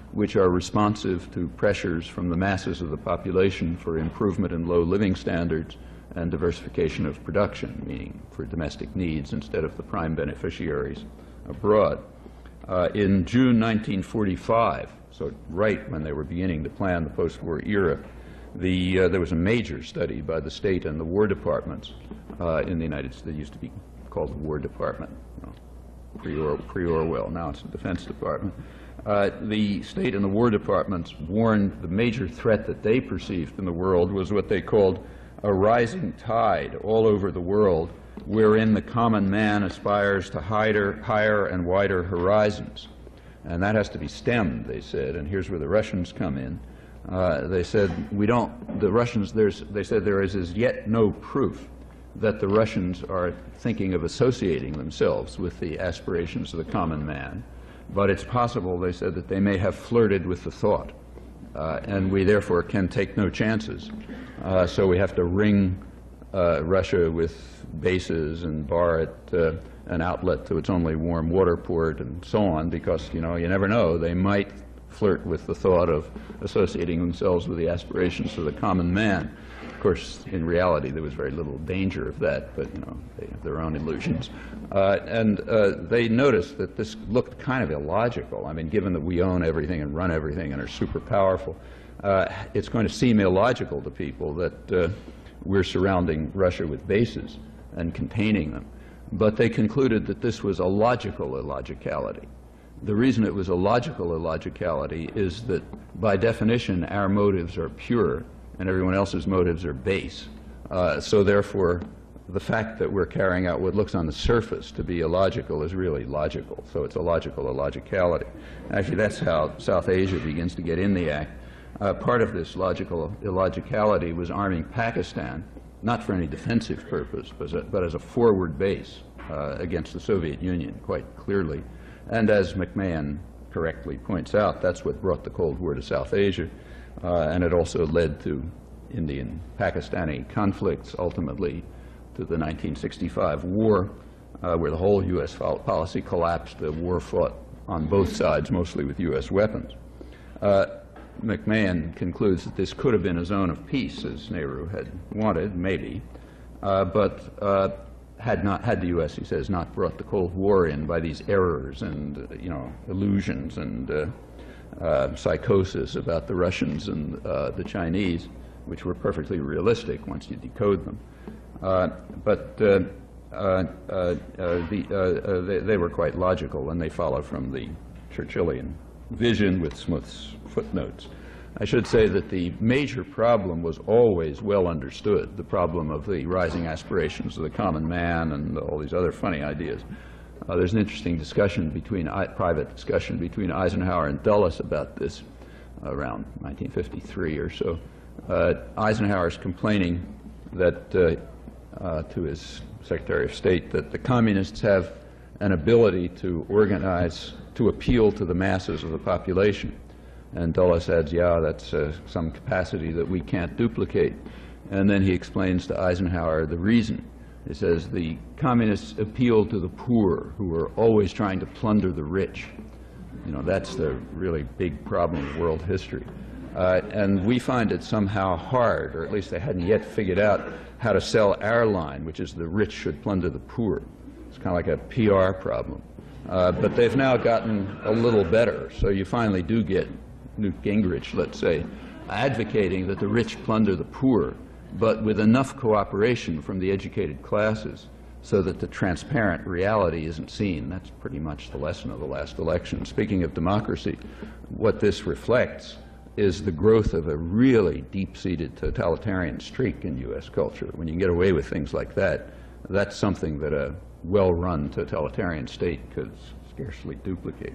A: which are responsive to pressures from the masses of the population for improvement in low living standards and diversification of production, meaning for domestic needs instead of the prime beneficiaries abroad. Uh, in June nineteen forty-five, so right when they were beginning to plan the post-war era, the, uh, there was a major study by the State and the War Departments uh, in the United States. They used to be called the War Department, you know, pre-Or pre-Orwell. Now it's the Defense Department. Uh, the State and the War Departments warned the major threat that they perceived in the world was what they called a rising tide all over the world, wherein the common man aspires to higher, higher and wider horizons. And that has to be stemmed, they said, and here's where the Russians come in. Uh, they said, we don't, the Russians, there's, they said there is as yet no proof that the Russians are thinking of associating themselves with the aspirations of the common man, but it's possible, they said, that they may have flirted with the thought, uh, and we therefore can take no chances. Uh, so we have to ring uh, Russia with bases and bar it uh, an outlet to its only warm water port and so on, because, you know, you never know, they might flirt with the thought of associating themselves with the aspirations of the common man. Of course, in reality, there was very little danger of that, but, you know, they have their own illusions. Uh, and uh, they noticed that this looked kind of illogical. I mean, given that we own everything and run everything and are super powerful, uh, it's going to seem illogical to people that uh, we're surrounding Russia with bases and containing them. But they concluded that this was a logical illogicality. The reason it was a logical illogicality is that, by definition, our motives are pure and everyone else's motives are base. Uh, so therefore, the fact that we're carrying out what looks on the surface to be illogical is really logical. So it's a logical illogicality. Actually, that's how South Asia begins to get in the act. Uh, part of this logical illogicality was arming Pakistan, not for any defensive purpose, but as a, but as a forward base uh, against the Soviet Union, quite clearly. And as McMahon correctly points out, that's what brought the Cold War to South Asia, uh, and it also led to Indian-Pakistani conflicts, ultimately to the nineteen sixty-five war, uh, where the whole U S policy collapsed. The war fought on both sides, mostly with U S weapons. Uh, McMahon concludes that this could have been a zone of peace, as Nehru had wanted, maybe, uh, but uh, had not had the U S, he says, not brought the Cold War in by these errors and, uh, you know, illusions and uh, uh, psychosis about the Russians and uh, the Chinese, which were perfectly realistic once you decode them. Uh, but uh, uh, uh, uh, the, uh, uh, they, they were quite logical, and they follow from the Churchillian vision with Smith's footnotes. I should say that the major problem was always well understood, the problem of the rising aspirations of the common man and all these other funny ideas. Uh, there's an interesting discussion between, uh, private discussion between Eisenhower and Dulles about this around nineteen fifty-three or so. Uh, Eisenhower's complaining that, uh, uh, to his Secretary of State, that the communists have an ability to organize, to appeal to the masses of the population. And Dulles adds, yeah, that's uh, some capacity that we can't duplicate. And then he explains to Eisenhower the reason. He says the communists appeal to the poor, who are always trying to plunder the rich. You know, that's the really big problem of world history. Uh, and we find it somehow hard, or at least they hadn't yet figured out how to sell our line, which is the rich should plunder the poor. It's kind of like a P R problem. Uh, but they've now gotten a little better, so you finally do get Newt Gingrich, let's say, advocating that the rich plunder the poor, but with enough cooperation from the educated classes so that the transparent reality isn't seen. That's pretty much the lesson of the last election. Speaking of democracy, what this reflects is the growth of a really deep-seated totalitarian streak in U S culture. When you get away with things like that, that's something that a well-run totalitarian state could scarcely duplicate.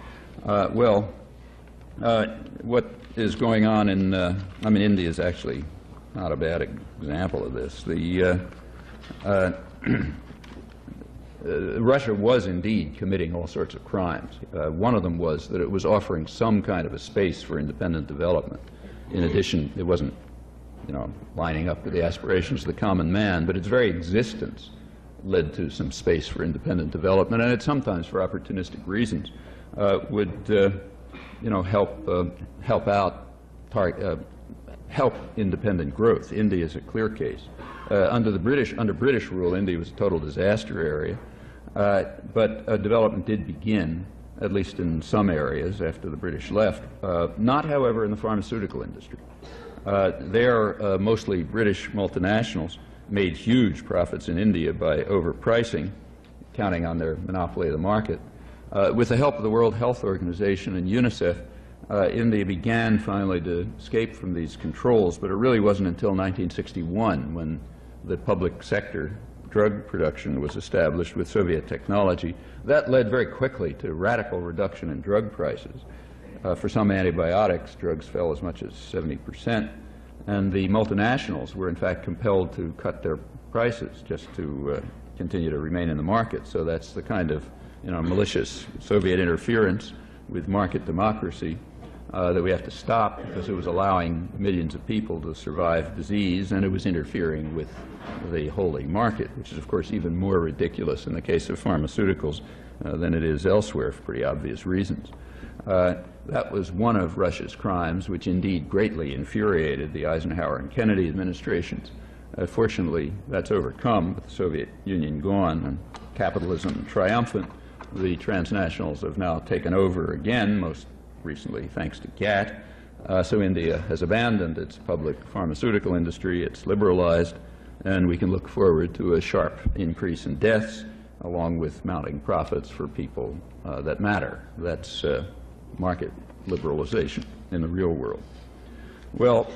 A: Uh, well, uh, what is going on in, uh, I mean, India is actually not a bad example of this. The, uh, uh, uh, Russia was indeed committing all sorts of crimes. Uh, one of them was that it was offering some kind of a space for independent development. In addition, it wasn't, you know, lining up with the aspirations of the common man, but its very existence led to some space for independent development, and it sometimes, for opportunistic reasons, uh, would uh, you know, help uh, help out, tar uh, help independent growth. India is a clear case. Uh, under the British, under British rule, India was a total disaster area, uh, but uh, development did begin, at least in some areas after the British left. Uh, not, however, in the pharmaceutical industry. Uh, there, uh, mostly British multinationals made huge profits in India by overpricing, counting on their monopoly of the market. Uh, with the help of the World Health Organization and UNICEF, uh, India began finally to escape from these controls, but it really wasn't until nineteen sixty-one when the public sector drug production was established with Soviet technology. That led very quickly to radical reduction in drug prices. Uh, for some antibiotics, drugs fell as much as seventy percent, and the multinationals were in fact compelled to cut their prices just to uh, continue to remain in the market. So that's the kind of, you know, malicious Soviet interference with market democracy uh, that we have to stop, because it was allowing millions of people to survive disease, and it was interfering with the holy market, which is of course even more ridiculous in the case of pharmaceuticals uh, than it is elsewhere for pretty obvious reasons. Uh, that was one of Russia's crimes, which indeed greatly infuriated the Eisenhower and Kennedy administrations. Uh, fortunately, that's overcome with the Soviet Union gone and capitalism triumphant. The transnationals have now taken over again, most recently thanks to GATT. Uh, so India has abandoned its public pharmaceutical industry, it's liberalized, and we can look forward to a sharp increase in deaths, along with mounting profits for people uh, that matter. That's uh, market liberalization in the real world. Well,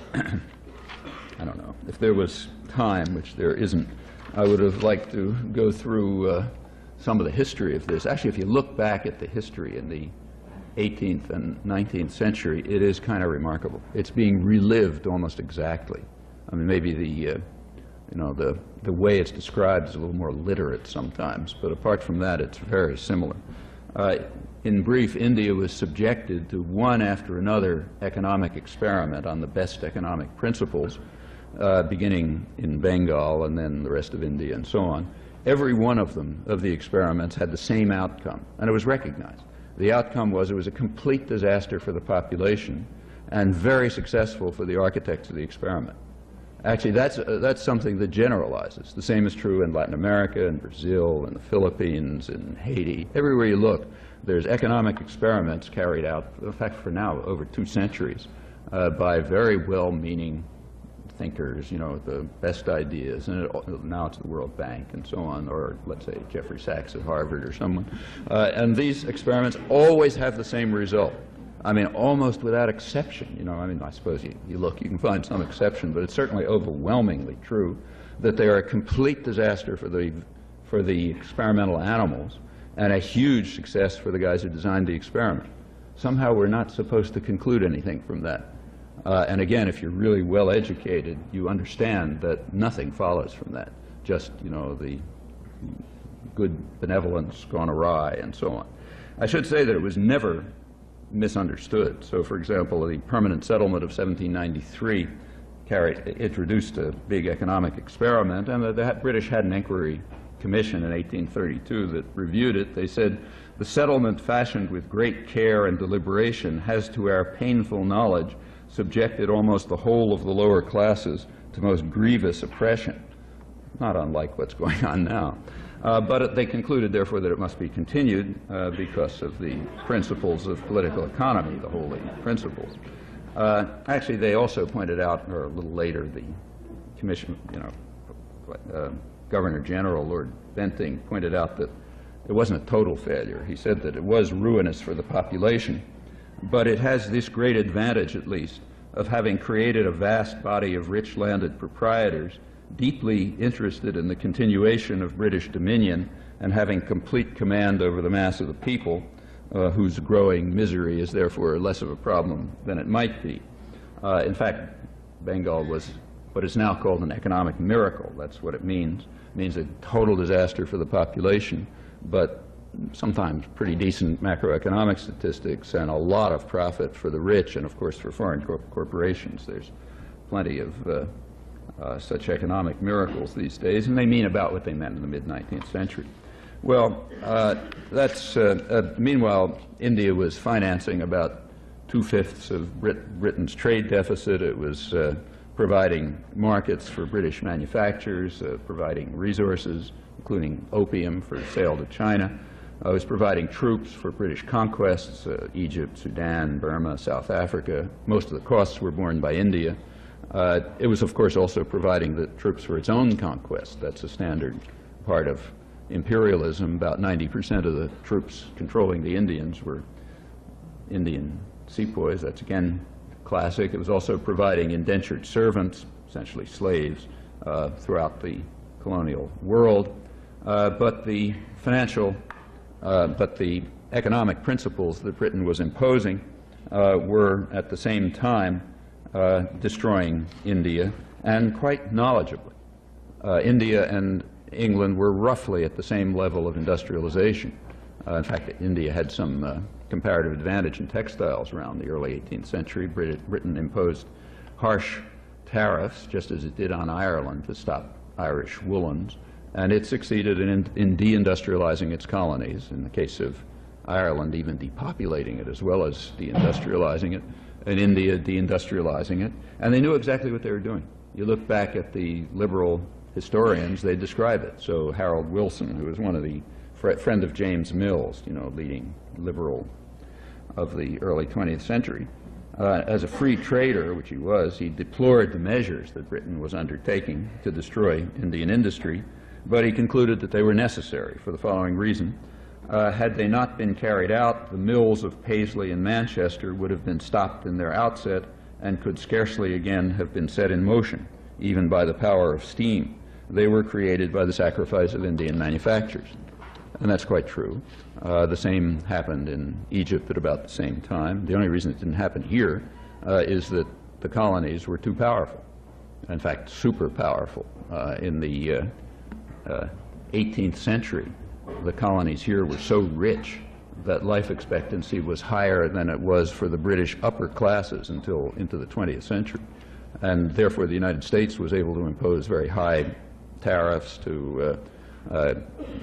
A: I don't know. If there was time, which there isn't, I would have liked to go through uh, some of the history of this. Actually, if you look back at the history in the eighteenth and nineteenth century, it is kind of remarkable. It's being relived almost exactly. I mean, maybe the, uh, you know, the, the way it's described is a little more literate sometimes, but apart from that, it's very similar. Uh, in brief, India was subjected to one after another economic experiment on the best economic principles, uh, beginning in Bengal and then the rest of India and so on. Every one of them, of the experiments, had the same outcome, and it was recognized. The outcome was it was a complete disaster for the population and very successful for the architects of the experiment. Actually, that's, uh, that's something that generalizes. The same is true in Latin America, in Brazil, in the Philippines, in Haiti. Everywhere you look, there's economic experiments carried out, in fact, for now over two centuries, uh, by very well-meaning thinkers, you know, the best ideas, and it, now it's the World Bank and so on, or let's say Jeffrey Sachs at Harvard or someone. Uh, and these experiments always have the same result. I mean, almost without exception. You know, I mean, I suppose you, you look, you can find some exception, but it's certainly overwhelmingly true that they are a complete disaster for the, for the experimental animals and a huge success for the guys who designed the experiment. Somehow we're not supposed to conclude anything from that. Uh, and again, if you're really well educated, you understand that nothing follows from that. Just, you know, the good benevolence gone awry and so on. I should say that it was never misunderstood. So, for example, the Permanent Settlement of seventeen ninety-three carried, introduced a big economic experiment, and the, the British had an inquiry commission in eighteen thirty-two that reviewed it. They said, "The settlement fashioned with great care and deliberation has, to our painful knowledge, subjected almost the whole of the lower classes to most grievous oppression." Not unlike what's going on now. Uh, but it, they concluded, therefore, that it must be continued uh, because of the principles of political economy, the holy principles. Uh, actually, they also pointed out, or a little later, the commission, you know, uh, Governor General Lord Bentinck pointed out that it wasn't a total failure. He said that it was ruinous for the population, but it has this great advantage, at least, of having created a vast body of rich landed proprietors deeply interested in the continuation of British dominion and having complete command over the mass of the people, uh, whose growing misery is therefore less of a problem than it might be. Uh, in fact, Bengal was what is now called an economic miracle. That's what it means. It means a total disaster for the population, but sometimes pretty decent macroeconomic statistics and a lot of profit for the rich and, of course, for foreign corp corporations. There's plenty of uh, uh, such economic miracles these days, and they mean about what they meant in the mid nineteenth century. Well, uh, that's, uh, uh, meanwhile, India was financing about two-fifths of Brit Britain's trade deficit. It was uh, providing markets for British manufacturers, uh, providing resources, including opium for sale to China. Uh, it was providing troops for British conquests, uh, Egypt, Sudan, Burma, South Africa. Most of the costs were borne by India. Uh, it was, of course, also providing the troops for its own conquest. That's a standard part of imperialism. About ninety percent of the troops controlling the Indians were Indian sepoys. That's, again, classic. It was also providing indentured servants, essentially slaves, uh, throughout the colonial world. Uh, but the financial, uh, but the economic principles that Britain was imposing uh, were at the same time uh, destroying India, and quite knowledgeably. Uh, India and England were roughly at the same level of industrialization. Uh, in fact, India had some uh, comparative advantage in textiles around the early eighteenth century. Brit Britain imposed harsh tariffs, just as it did on Ireland, to stop Irish woolens, and it succeeded in, in deindustrializing its colonies. In the case of Ireland, even depopulating it as well as deindustrializing it, and India deindustrializing it, and they knew exactly what they were doing. You look back at the liberal historians, they describe it. So Harold Wilson, who was one of the fr friend of James Mills, you know, leading liberal of the early twentieth century, uh, as a free trader, which he was, he deplored the measures that Britain was undertaking to destroy Indian industry, but he concluded that they were necessary for the following reason. Uh, had they not been carried out, the mills of Paisley and Manchester would have been stopped in their outset and could scarcely again have been set in motion, even by the power of steam. They were created by the sacrifice of Indian manufacturers. And that's quite true. Uh, the same happened in Egypt at about the same time. The only reason it didn't happen here uh, is that the colonies were too powerful. In fact, super powerful. Uh, in the uh, uh, eighteenth century, the colonies here were so rich that life expectancy was higher than it was for the British upper classes until into the twentieth century. And therefore, the United States was able to impose very high tariffs to uh, uh,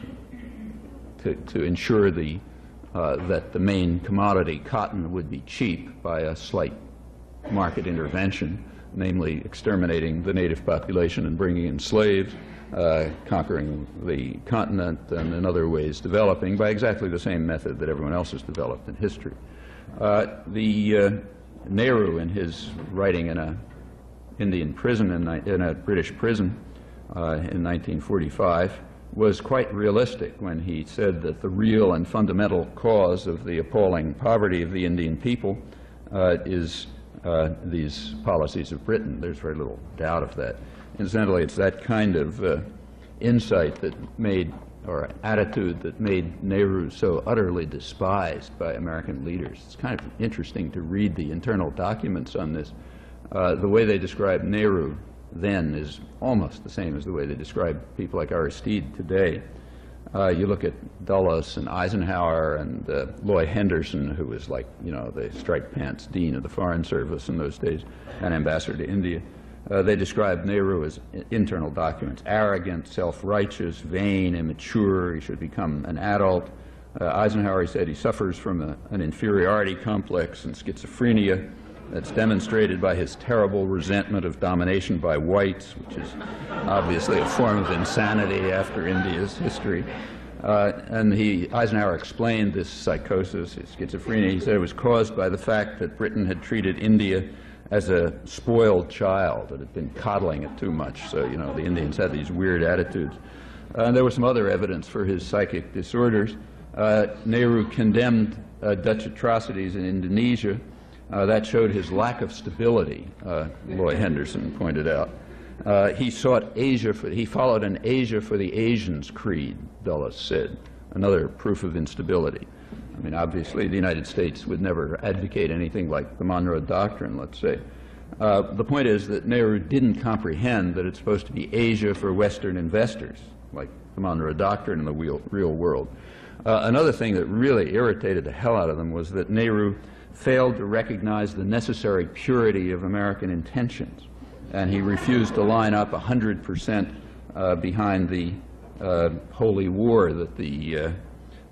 A: To, to ensure the, uh, that the main commodity, cotton, would be cheap by a slight market intervention, namely exterminating the native population and bringing in slaves, uh, conquering the continent, and in other ways developing by exactly the same method that everyone else has developed in history. Uh, the uh, Nehru, in his writing in a Indian prison, in, in a British prison uh, in nineteen forty-five, was quite realistic when he said that the real and fundamental cause of the appalling poverty of the Indian people uh, is uh, these policies of Britain. There's very little doubt of that. Incidentally, it's that kind of uh, insight that made, or attitude that made Nehru so utterly despised by American leaders. It's kind of interesting to read the internal documents on this. Uh, the way they describe Nehru then is almost the same as the way they describe people like Aristide today. Uh, you look at Dulles and Eisenhower and uh, Loy Henderson, who was like, you know, the striped pants dean of the Foreign Service in those days, and ambassador to India. Uh, they describe Nehru as internal documents: arrogant, self-righteous, vain, immature. He should become an adult. Uh, Eisenhower, he said, he suffers from a, an inferiority complex and schizophrenia that's demonstrated by his terrible resentment of domination by whites, which is obviously a form of insanity after India's history. Uh, and he, Eisenhower explained this psychosis, his schizophrenia. He said it was caused by the fact that Britain had treated India as a spoiled child, that had been coddling it too much. So, you know, the Indians had these weird attitudes. Uh, and there was some other evidence for his psychic disorders. Uh, Nehru condemned uh, Dutch atrocities in Indonesia. Uh, that showed his lack of stability, uh, Loy Henderson pointed out. Uh, he sought Asia for, he followed an Asia for the Asians creed, Dulles said, another proof of instability. I mean, obviously, the United States would never advocate anything like the Monroe Doctrine, let's say. Uh, the point is that Nehru didn't comprehend that it's supposed to be Asia for Western investors, like the Monroe Doctrine in the real, real world. Uh, another thing that really irritated the hell out of them was that Nehru failed to recognize the necessary purity of American intentions, and he refused to line up one hundred percent uh, behind the uh, holy war that the uh,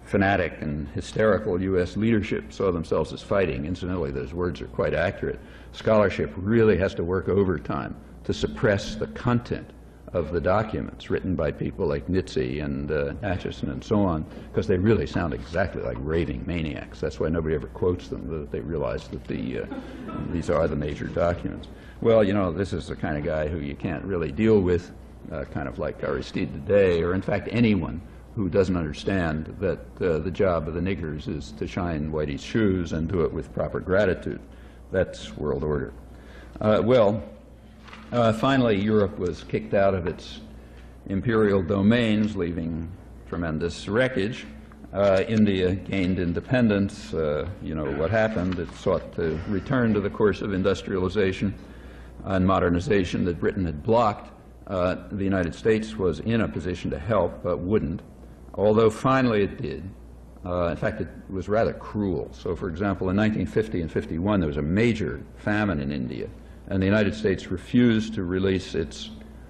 A: fanatic and hysterical U S leadership saw themselves as fighting. Incidentally, those words are quite accurate. Scholarship really has to work overtime to suppress the content of the documents written by people like Nitze and uh, Acheson and so on, because they really sound exactly like raving maniacs. That's why nobody ever quotes them, that they realize that the, uh, these are the major documents. Well, you know, this is the kind of guy who you can't really deal with, uh, kind of like Aristide today, or in fact anyone who doesn't understand that uh, the job of the niggers is to shine Whitey's shoes and do it with proper gratitude. That's world order. Uh, well, Uh, finally, Europe was kicked out of its imperial domains, leaving tremendous wreckage. Uh, India gained independence. Uh, you know what happened. It sought to return to the course of industrialization and modernization that Britain had blocked. Uh, the United States was in a position to help, but wouldn't, although finally it did. Uh, in fact, it was rather cruel. So, for example, in nineteen fifty and fifty-one, there was a major famine in India, and the United States refused to release its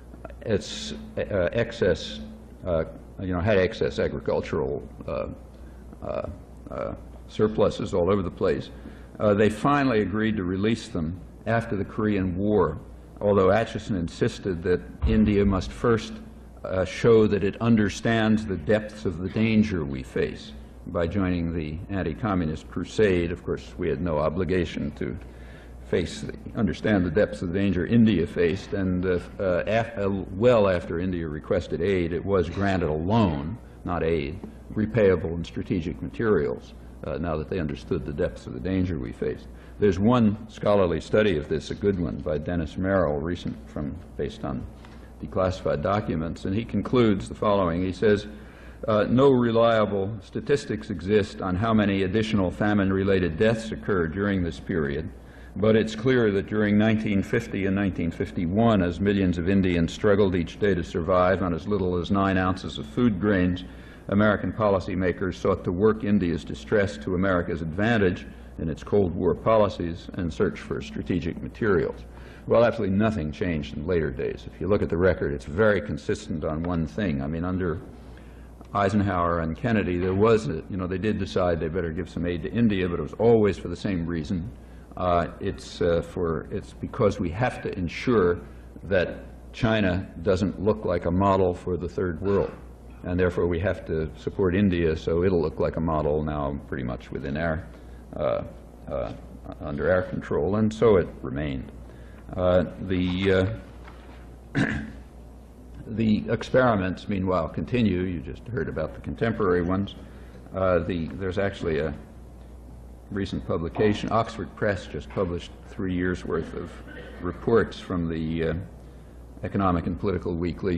A: its uh, excess, uh, you know, had excess agricultural uh, uh, uh, surpluses all over the place. Uh, they finally agreed to release them after the Korean War, although Acheson insisted that India must first uh, show that it understands the depths of the danger we face by joining the anti-communist crusade. Of course, we had no obligation to face, the, understand the depths of the danger India faced, and uh, uh, af uh, well after India requested aid, it was granted a loan, not aid, repayable in strategic materials, uh, now that they understood the depths of the danger we faced. There's one scholarly study of this, a good one, by Dennis Merrill, recent, from, based on declassified documents, and he concludes the following. He says, uh, no reliable statistics exist on how many additional famine-related deaths occurred during this period, but it's clear that during nineteen fifty and nineteen fifty-one, as millions of Indians struggled each day to survive on as little as nine ounces of food grains, American policymakers sought to work India's distress to America's advantage in its Cold War policies and search for strategic materials. Well, absolutely nothing changed in later days. If you look at the record, it's very consistent on one thing. I mean, under Eisenhower and Kennedy, there was, a, you know, they did decide they better give some aid to India, but it was always for the same reason. Uh, it's, uh, for, it's because we have to ensure that China doesn't look like a model for the third world, and therefore we have to support India so it'll look like a model now pretty much within our, uh, uh, under our control, and so it remained. Uh, the, uh, the experiments, meanwhile, continue. You just heard about the contemporary ones. Uh, the, there's actually a recent publication. Oxford Press just published three years' worth of reports from the uh, Economic and Political Weekly,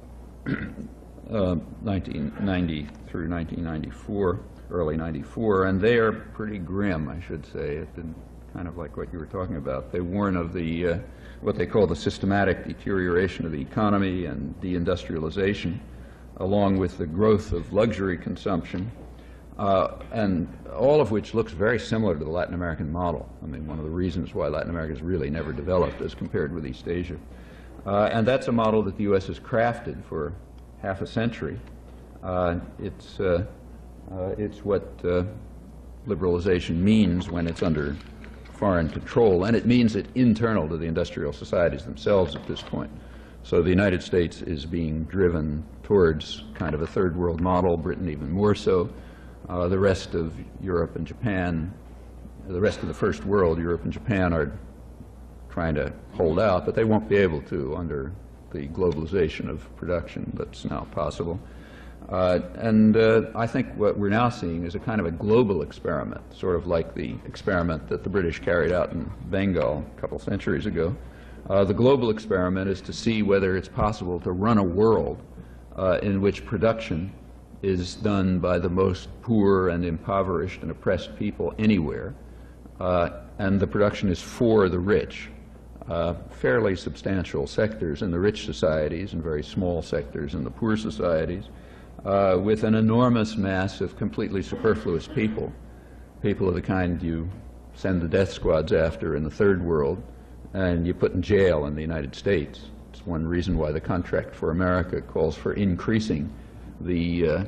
A: uh, nineteen ninety through nineteen ninety-four, early ninety-four, and they are pretty grim, I should say. It's been kind of like what you were talking about. They warn of the uh, what they call the systematic deterioration of the economy and deindustrialization, along with the growth of luxury consumption, uh, and all of which looks very similar to the Latin American model. I mean, one of the reasons why Latin America has really never developed as compared with East Asia. Uh, and that's a model that the U S has crafted for half a century. Uh, it's, uh, uh, it's what uh, liberalization means when it's under foreign control, and it means it internal to the industrial societies themselves at this point. So the United States is being driven towards kind of a third world model, Britain even more so. Uh, the rest of Europe and Japan, the rest of the first world, Europe and Japan, are trying to hold out, but they won't be able to under the globalization of production that's now possible. Uh, and uh, I think what we're now seeing is a kind of a global experiment, sort of like the experiment that the British carried out in Bengal a couple centuries ago. Uh, the global experiment is to see whether it's possible to run a world uh, in which production is done by the most poor and impoverished and oppressed people anywhere, uh, and the production is for the rich. Uh, fairly substantial sectors in the rich societies and very small sectors in the poor societies, uh, with an enormous mass of completely superfluous people, people of the kind you send the death squads after in the third world and you put in jail in the United States. It's one reason why the Contract for America calls for increasing the, uh,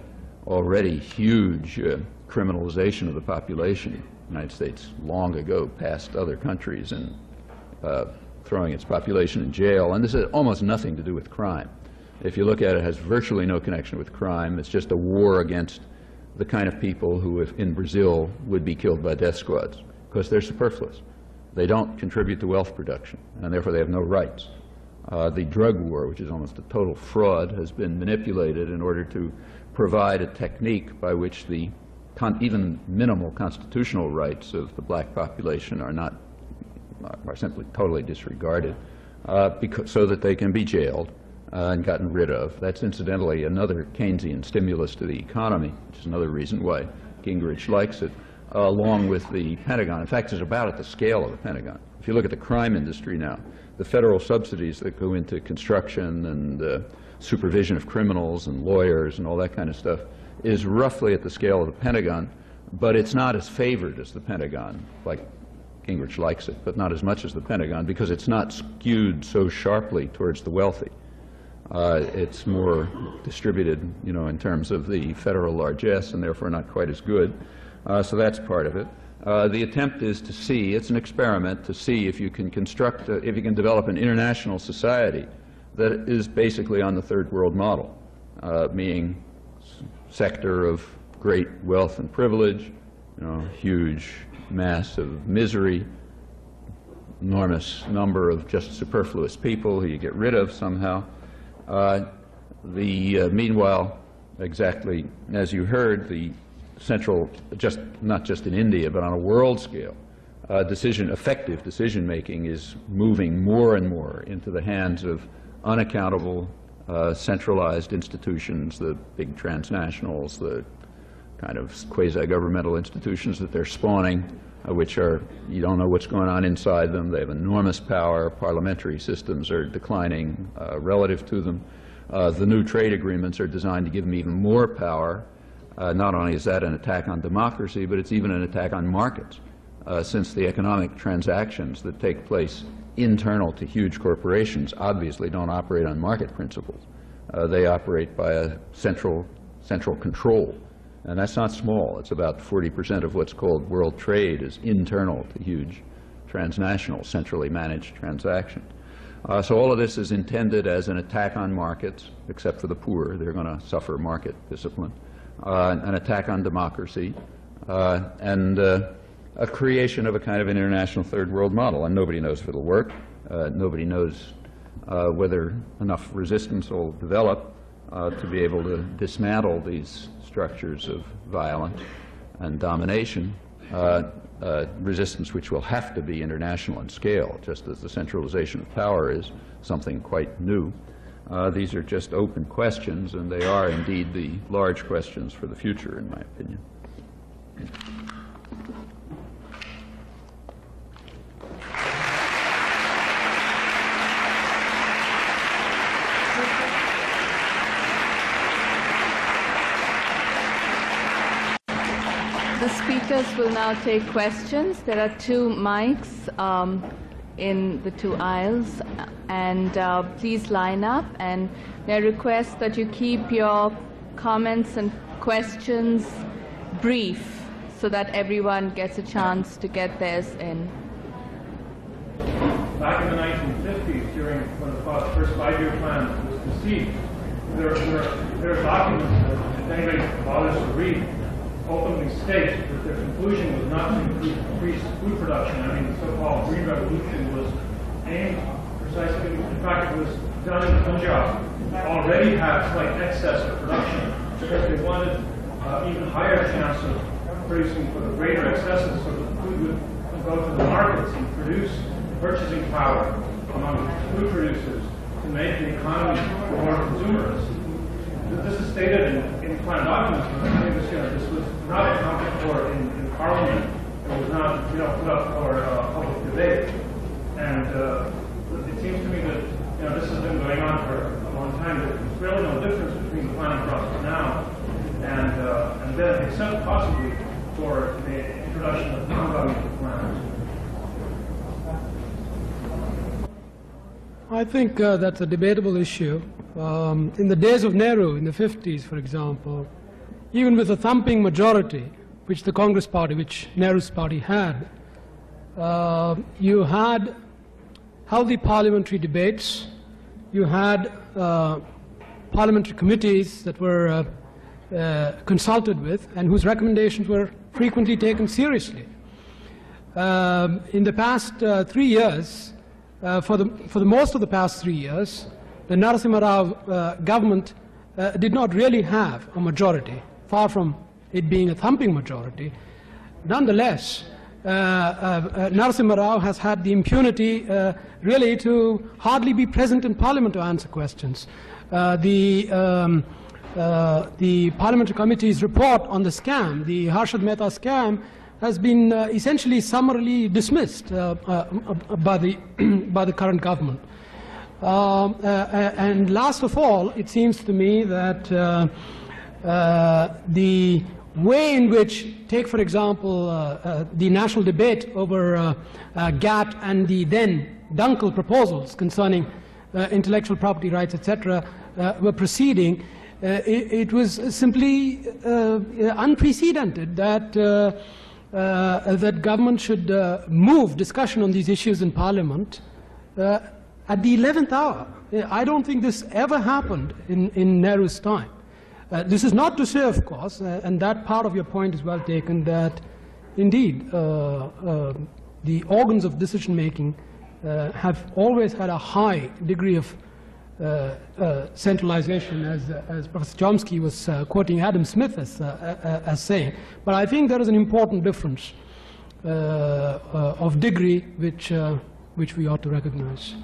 A: already huge uh, criminalization of the population. The United States long ago passed other countries in uh, throwing its population in jail, and this has almost nothing to do with crime. If you look at it, it has virtually no connection with crime. It's just a war against the kind of people who, if in Brazil, would be killed by death squads, because they're superfluous. They don't contribute to wealth production, and therefore they have no rights. Uh, the drug war, which is almost a total fraud, has been manipulated in order to provide a technique by which the con even minimal constitutional rights of the black population are not are simply totally disregarded, uh, because, so that they can be jailed uh, and gotten rid of. That's incidentally another Keynesian stimulus to the economy, which is another reason why Gingrich likes it, uh, along with the Pentagon. In fact, it's about at the scale of the Pentagon. If you look at the crime industry now, the federal subsidies that go into construction and uh, supervision of criminals and lawyers and all that kind of stuff is roughly at the scale of the Pentagon, but it's not as favored as the Pentagon, like Gingrich likes it, but not as much as the Pentagon, because it's not skewed so sharply towards the wealthy. Uh, it's more distributed, you know, in terms of the federal largesse, and therefore not quite as good. Uh, so that's part of it. Uh, the attempt is to see, it's an experiment to see if you can construct, a, if you can develop an international society that is basically on the third world model, uh, meaning sector of great wealth and privilege, you know, huge mass of misery, enormous number of just superfluous people who you get rid of somehow. Uh, the uh, meanwhile, exactly as you heard, the central, just not just in India, but on a world scale, uh, decision, effective decision making is moving more and more into the hands of unaccountable, uh, centralized institutions, the big transnationals, the kind of quasi-governmental institutions that they're spawning, uh, which are, you don't know what's going on inside them. They have enormous power. Parliamentary systems are declining uh, relative to them. Uh, the new trade agreements are designed to give them even more power. Uh, not only is that an attack on democracy, but it's even an attack on markets, uh, since the economic transactions that take place internal to huge corporations obviously don't operate on market principles. Uh, they operate by a central, central control. And that's not small. It's about forty percent of what's called world trade is internal to huge transnational, centrally managed transactions. Uh, so all of this is intended as an attack on markets, except for the poor. They're going to suffer market discipline. Uh, an attack on democracy, uh, and uh, a creation of a kind of an international third world model. And nobody knows if it'll work. Uh, nobody knows uh, whether enough resistance will develop uh, to be able to dismantle these structures of violence and domination, uh, uh, resistance which will have to be international in scale, just as the centralization of power is something quite new. Uh, these are just open questions, and they are indeed the large questions for the future, in my opinion.
B: The speakers will now take questions. There are two mics um, in the two aisles, and uh, please line up, and I request that you keep your comments and questions brief so that everyone gets a chance to get theirs in.
C: Back in the nineteen fifties, during when the first five-year plan was conceived, there were there are documents that, if anybody bothers to read, openly state that their conclusion was not to increase, increase food production. I mean, the so-called Green Revolution was aimed precisely, in fact, it was done in Punjab. Already had slight excess of production because they wanted uh, even higher chance of producing greater excesses so that food would go to the markets and produce purchasing power among food producers to make the economy more consumerist. This is stated in, in plan documents, but I think this, you know, this was not accounted for in, in Parliament. It was not, you know, put up for uh, public debate. And uh, it seems to me that, you know, this has been going on for a long time. There's really no difference between the planning process now and uh, and then, except possibly for the introduction of non-governmental plans.
D: I think uh, that's a debatable issue. Um, in the days of Nehru, in the fifties, for example, even with a thumping majority, which the Congress Party, which Nehru's party had, uh, you had healthy parliamentary debates, you had uh, parliamentary committees that were uh, uh, consulted with and whose recommendations were frequently taken seriously. Um, in the past uh, three years, uh, for, the, for the most of the past three years, the Narasimha Rao uh, government uh, did not really have a majority, far from it being a thumping majority. Nonetheless, uh, uh, uh, Narasimha Rao has had the impunity uh, really to hardly be present in Parliament to answer questions. Uh, the, um, uh, the Parliamentary Committee's report on the scam, the Harshad Mehta scam, has been uh, essentially summarily dismissed uh, uh, by, the by the current government. Uh, uh, and last of all, it seems to me that uh, uh, the way in which, take for example, uh, uh, the national debate over uh, uh, G A T and the then Dunkel proposals concerning uh, intellectual property rights, et cetera, uh, were proceeding, uh, it, it was simply uh, unprecedented that uh, Uh, that government should uh, move discussion on these issues in Parliament uh, at the eleventh hour. I don't think this ever happened in, in Nehru's time. Uh, this is not to say, of course, uh, and that part of your point is well taken, that indeed uh, uh, the organs of decision-making uh, have always had a high degree of Uh, uh, centralization, as, uh, as Professor Chomsky was uh, quoting Adam Smith as, uh, uh, as saying. But I think there is an important difference uh, uh, of degree which, uh, which we ought to recognize.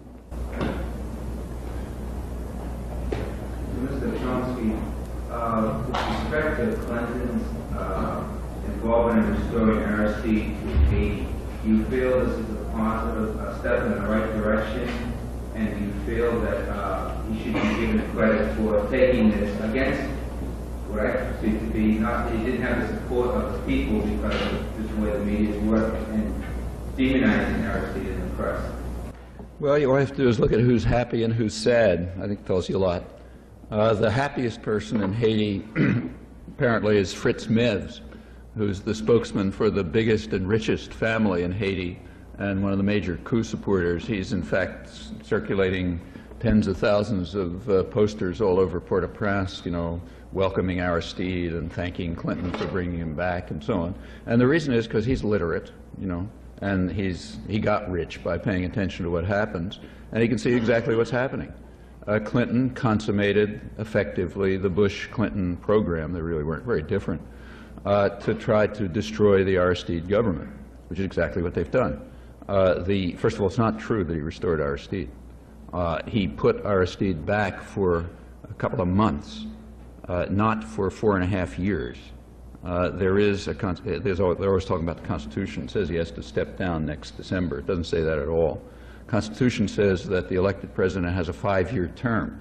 E: Mister Chomsky, uh, with respect to Clinton's uh, involvement in restoring Aristide to Haiti, do you feel this is a positive uh, step in the right direction? And do you feel that uh, he should be given credit for taking this against what I perceive to be not, he didn't have the support of the people because of just the way the media work and demonizing Aristide in the press?
A: Well, all you have to do is look at who's happy and who's sad. I think it tells you a lot. Uh, the happiest person in Haiti apparently is Fritz Mevs, who's the spokesman for the biggest and richest family in Haiti, and one of the major coup supporters. He's in fact circulating tens of thousands of uh, posters all over Port-au-Prince, you know, welcoming Aristide and thanking Clinton for bringing him back and so on. And the reason is because he's literate, you know, and he's, he got rich by paying attention to what happens, and he can see exactly what's happening. Uh, Clinton consummated effectively the Bush-Clinton program, they really weren't very different, uh, to try to destroy the Aristide government, which is exactly what they've done. Uh, the, first of all, it's not true that he restored Aristide. Uh, he put Aristide back for a couple of months, uh, not for four and a half years. Uh, there is a, con there's always, they're always talking about the Constitution. It says he has to step down next December. It doesn't say that at all. The Constitution says that the elected president has a five-year term.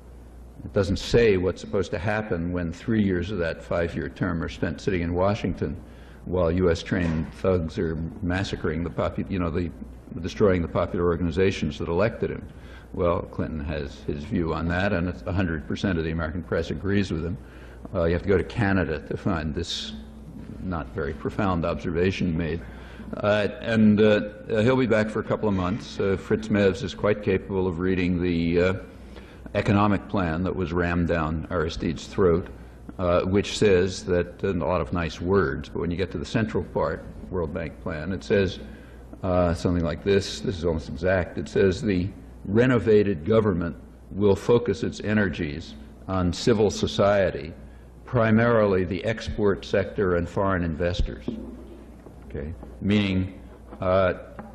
A: It doesn't say what's supposed to happen when three years of that five-year term are spent sitting in Washington while U S trained thugs are massacring the popu you know, the, destroying the popular organizations that elected him. Well, Clinton has his view on that, and one hundred percent of the American press agrees with him. Uh, you have to go to Canada to find this not very profound observation made. Uh, and uh, he'll be back for a couple of months. Uh, Fritz Mevs is quite capable of reading the uh, economic plan that was rammed down Aristide's throat, Uh, which says that, and a lot of nice words, but when you get to the central part, World Bank plan, it says uh, something like this. This is almost exact. It says the renovated government will focus its energies on civil society, primarily the export sector and foreign investors. Okay, meaning uh,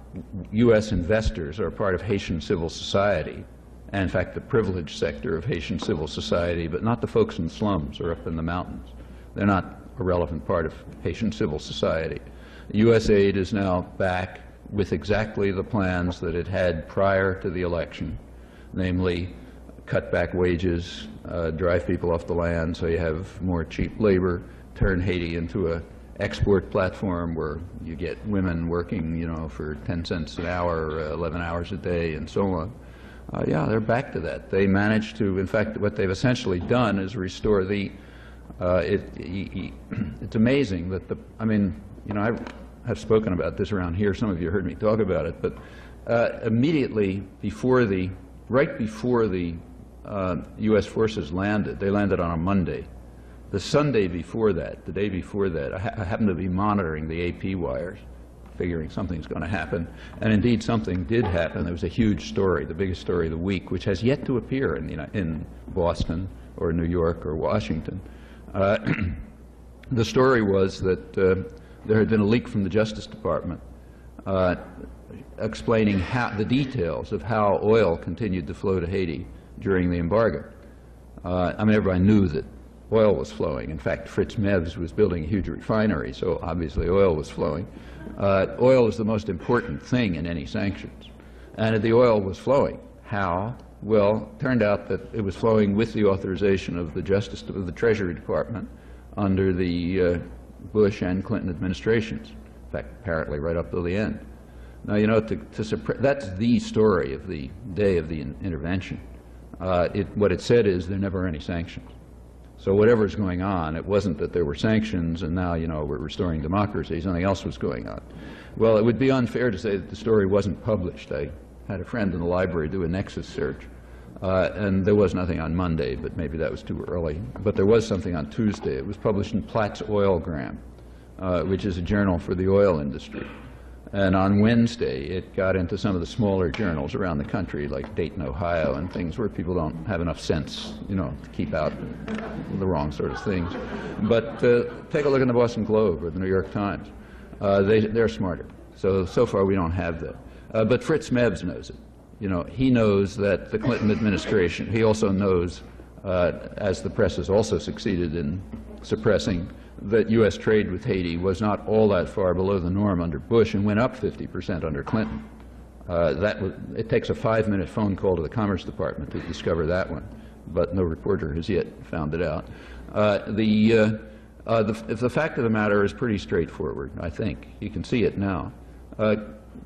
A: U S investors are part of Haitian civil society, and in fact the privileged sector of Haitian civil society, but not the folks in slums or up in the mountains. They're not a relevant part of Haitian civil society. U S aid is now back with exactly the plans that it had prior to the election, namely cut back wages, uh, drive people off the land so you have more cheap labor, turn Haiti into a export platform where you get women working, you know, for ten cents an hour, uh, eleven hours a day, and so on. Uh, yeah, they're back to that. They managed to, in fact, what they've essentially done is restore the Uh, it, he, he, it's amazing that the, I mean, you know, I have spoken about this around here. Some of you heard me talk about it, but uh, immediately before the, right before the uh, U S forces landed, they landed on a Monday. The Sunday before that, the day before that, I, ha I happened to be monitoring the A P wires, figuring something's going to happen. And indeed, something did happen. There was a huge story, the biggest story of the week, which has yet to appear in, you know, in Boston or New York or Washington. Uh, the story was that uh, there had been a leak from the Justice Department uh, explaining how, the details of how oil continued to flow to Haiti during the embargo. Uh, I mean, everybody knew that oil was flowing. In fact, Fritz Mevs was building a huge refinery, so obviously oil was flowing. Uh, oil is the most important thing in any sanctions. And the oil was flowing. How? Well, it turned out that it was flowing with the authorization of the Justice, of the Treasury Department under the uh, Bush and Clinton administrations. In fact, apparently right up to the end. Now, you know, to, to suppress, that's the story of the day of the in intervention. Uh, it, what it said is there never were any sanctions. So whatever's going on, it wasn't that there were sanctions and now, you know, we're restoring democracy, something else was going on. Well, it would be unfair to say that the story wasn't published. I had a friend in the library do a Nexus search, uh, and there was nothing on Monday, but maybe that was too early. But there was something on Tuesday. It was published in Platts Oilgram, uh, which is a journal for the oil industry. And on Wednesday, it got into some of the smaller journals around the country, like Dayton, Ohio, and things where people don't have enough sense, you know, to keep out the wrong sort of things. But uh, take a look in the Boston Globe or the New York Times. Uh, they, they're smarter. So, so far we don't have that. Uh, but Fritz Mevs knows it. You know, he knows that the Clinton administration, he also knows, uh, as the press has also succeeded in suppressing, that U S trade with Haiti was not all that far below the norm under Bush and went up fifty percent under Clinton. Uh, that was, it takes a five-minute phone call to the Commerce Department to discover that one, but no reporter has yet found it out. Uh, the, uh, uh, the, the fact of the matter is pretty straightforward, I think. You can see it now. Uh,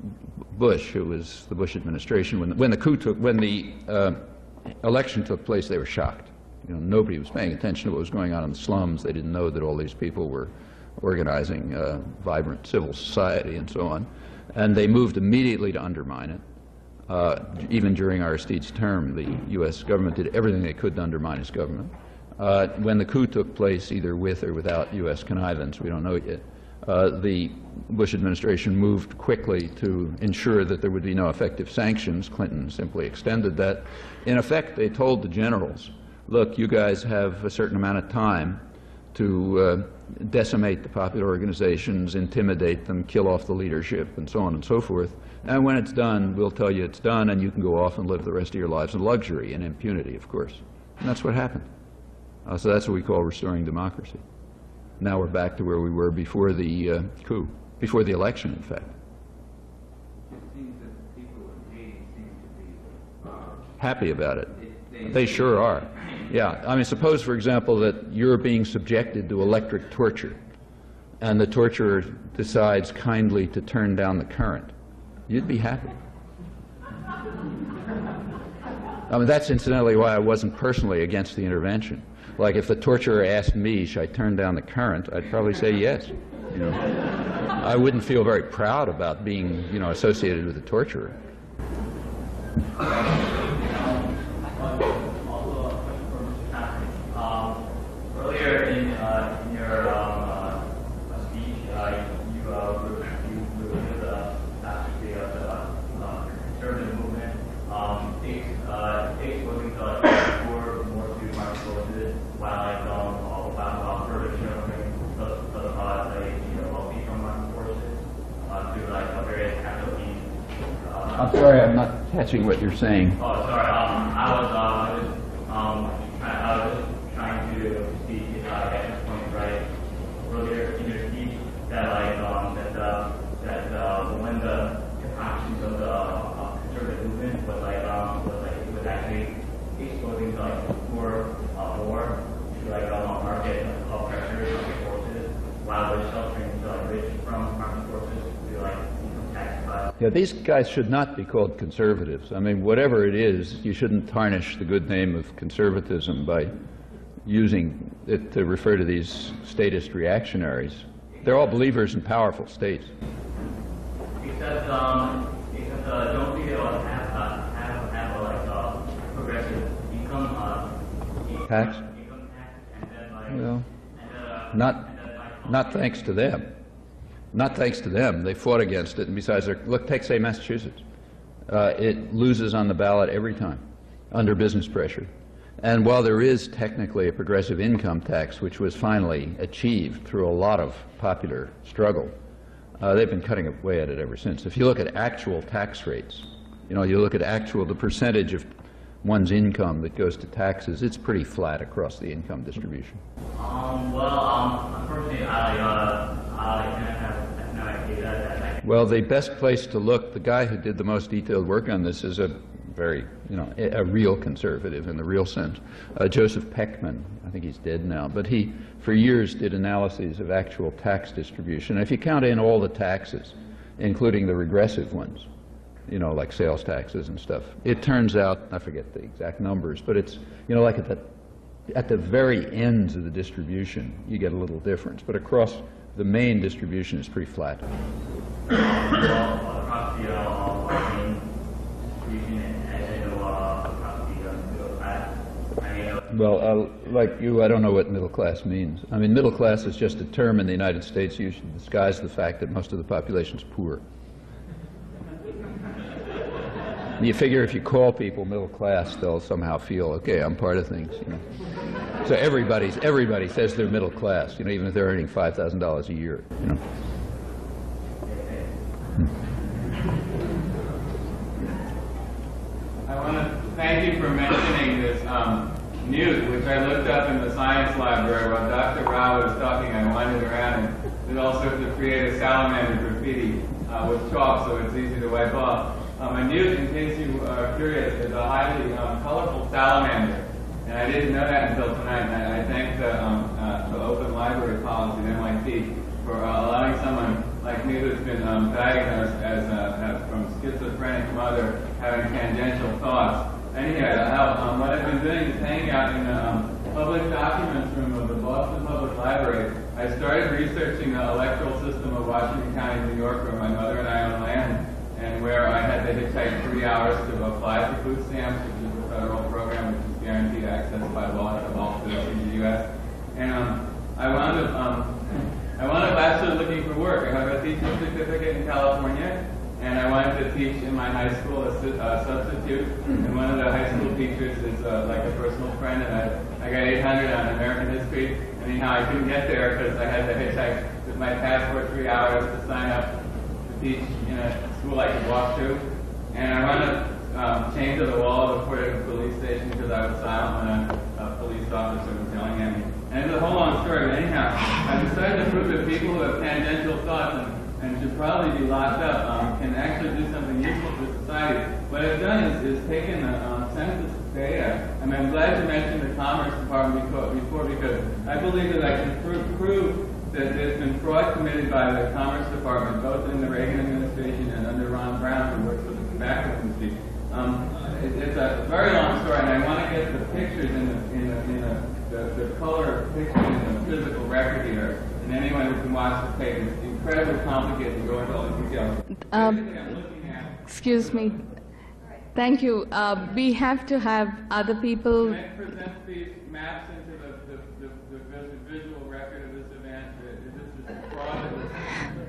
A: Bush, who was the Bush administration, when the, when the coup took, when the uh, election took place, they were shocked. You know, nobody was paying attention to what was going on in the slums. They didn't know that all these people were organizing uh, vibrant civil society and so on. And they moved immediately to undermine it. Uh, even during Aristide's term, the U S government did everything they could to undermine his government. Uh, when the coup took place, either with or without U S connivance, we don't know it yet, uh, the Bush administration moved quickly to ensure that there would be no effective sanctions. Clinton simply extended that. In effect, they told the generals, look, you guys have a certain amount of time to uh, decimate the popular organizations, intimidate them, kill off the leadership, and so on and so forth. And when it's done, we'll tell you it's done, and you can go off and live the rest of your lives in luxury and impunity, of course. And that's what happened. Uh, so that's what we call restoring democracy. Now we're back to where we were before the uh, coup, before the election, in fact.
E: It seems that people in Haiti seem to be uh,
A: happy about it.
E: They,
A: They sure are. Yeah. I mean, suppose, for example, that you're being subjected to electric torture, and the torturer decides kindly to turn down the current. You'd be happy. I mean, that's incidentally why I wasn't personally against the intervention. Like, if the torturer asked me, should I turn down the current, I'd probably say yes. You know, I wouldn't feel very proud about being, you know, associated with the torturer.
F: Earlier in, uh, in your um, uh, speech, uh, you uh, you reviewed the actually of the uh, conservative movement. Um, it's uh, it's looking to like explore more to market forces while like um, all about further showing the the uh, like you know wealthy from market forces uh, through like uh, various capital gains. Uh,
A: I'm sorry, I'm not catching what you're saying.
F: Oh, sorry. Um, I was uh, I was um, I, I was trying to speak uh, at this point, right? Earlier in your speech, that like um, that uh, that uh, when the actions of the uh, conservative movement was like um, was like it was actually exposing to like poor uh, more to like um, market uh, pressures, market forces, while they're sheltering the like, rich from market forces to like income tax cuts.
A: Yeah, these guys should not be called conservatives. I mean, whatever it is, you shouldn't tarnish the good name of conservatism by using it to refer to these statist reactionaries. They're all believers in powerful states.
F: Except, um, except uh, don't we uh, have, uh, have, have a, like, uh, progressive income, uh,
A: Tax?
F: income tax, and then, like,
A: Well,
F: and then, uh,
A: not,
F: and then, like,
A: not thanks to them. Not thanks to them. They fought against it, and besides, they're- look, take, say, Massachusetts. Uh, it loses on the ballot every time, under business pressure. And while there is technically a progressive income tax, which was finally achieved through a lot of popular struggle, uh, they've been cutting away at it ever since. If you look at actual tax rates, you know, you look at actual, the percentage of one's income that goes to taxes, it's pretty flat across the income distribution.
F: Um, well, um, unfortunately, I, uh, I have, have no idea that, that
A: Well, the best place to look, the guy who did the most detailed work on this is a very, you know, a, a real conservative in the real sense. Uh, Joseph Peckman, I think he's dead now, but he, for years, did analyses of actual tax distribution. And if you count in all the taxes, including the regressive ones, you know, like sales taxes and stuff, it turns out, I forget the exact numbers, but it's, you know, like at the, at the very ends of the distribution, you get a little difference. But across the main distribution is pretty flat.
F: well, across the, uh, main distribution and, and, uh, across the, uh, middle class, I mean, uh,
A: Well, uh, like you, I don't know what middle class means. I mean, middle class is just a term in the United States used to disguise the fact that most of the population is poor. You figure if you call people middle class, they'll somehow feel, okay, I'm part of things, you know. So everybody's, everybody says they're middle class, you know, even if they're earning five thousand dollars a year, you know.
G: I want to thank you for mentioning this um, newt, which I looked up in the science library while Doctor Rao was talking. I wandered around and did all sorts of creative salamander graffiti uh, with chalk, so it's easy to wipe off. Um, a newt, in case you are curious, is a highly um, colorful salamander. And I didn't know that until tonight. And I, I thank the, um, uh, the open library policy at M I T for uh, allowing someone like me who's been um, diagnosed as, uh, as from schizophrenic mother having tangential thoughts. Anyhow, um, what I've been doing is hanging out in the um, public documents room of the Boston Public Library. I started researching the electoral system of Washington County, New York, where my mother and I own land, and where I had to hitchhike three hours to apply for food stamps, which is a federal program which is guaranteed access by law to all citizens in the U S And um, I wound up, um, I wound up actually looking for work. I have a teaching certificate in California, and I wanted to teach in my high school a uh, substitute. And one of the high school teachers is uh, like a personal friend, and I, I got eight hundred on American history. Anyhow, I couldn't get there because I had to hitchhike with my passport three hours to sign up to teach in a school I could walk to. And I wound up um, chained to the wall of a Puerto police station because I was silent when a, a police officer was yelling at me. And it's a whole long story, but anyhow, I decided to prove that people who have tangential thoughts and, and should probably be locked up um, can actually do something useful for society. What I've done is, is taken the um, census data, and I'm glad you mentioned the Commerce Department before because I believe that I can prove, prove that there's been fraud committed by the Commerce Department, both in the Reagan administration and under Ron Brown, who works with the tobacco industry. Um, it, it's a very long story, and I want to get the pictures in the, in the, in the The, the color picture in the physical record here, and anyone who can watch the tape, it's incredibly complicated to go into all the details.
B: Um,
G: Basically, I'm looking at,
B: Excuse me. Thank you. Uh, we have to have other people.
G: can I present these maps into the, the, the, the vis- visual record of this event? Uh, This is a fraud that was,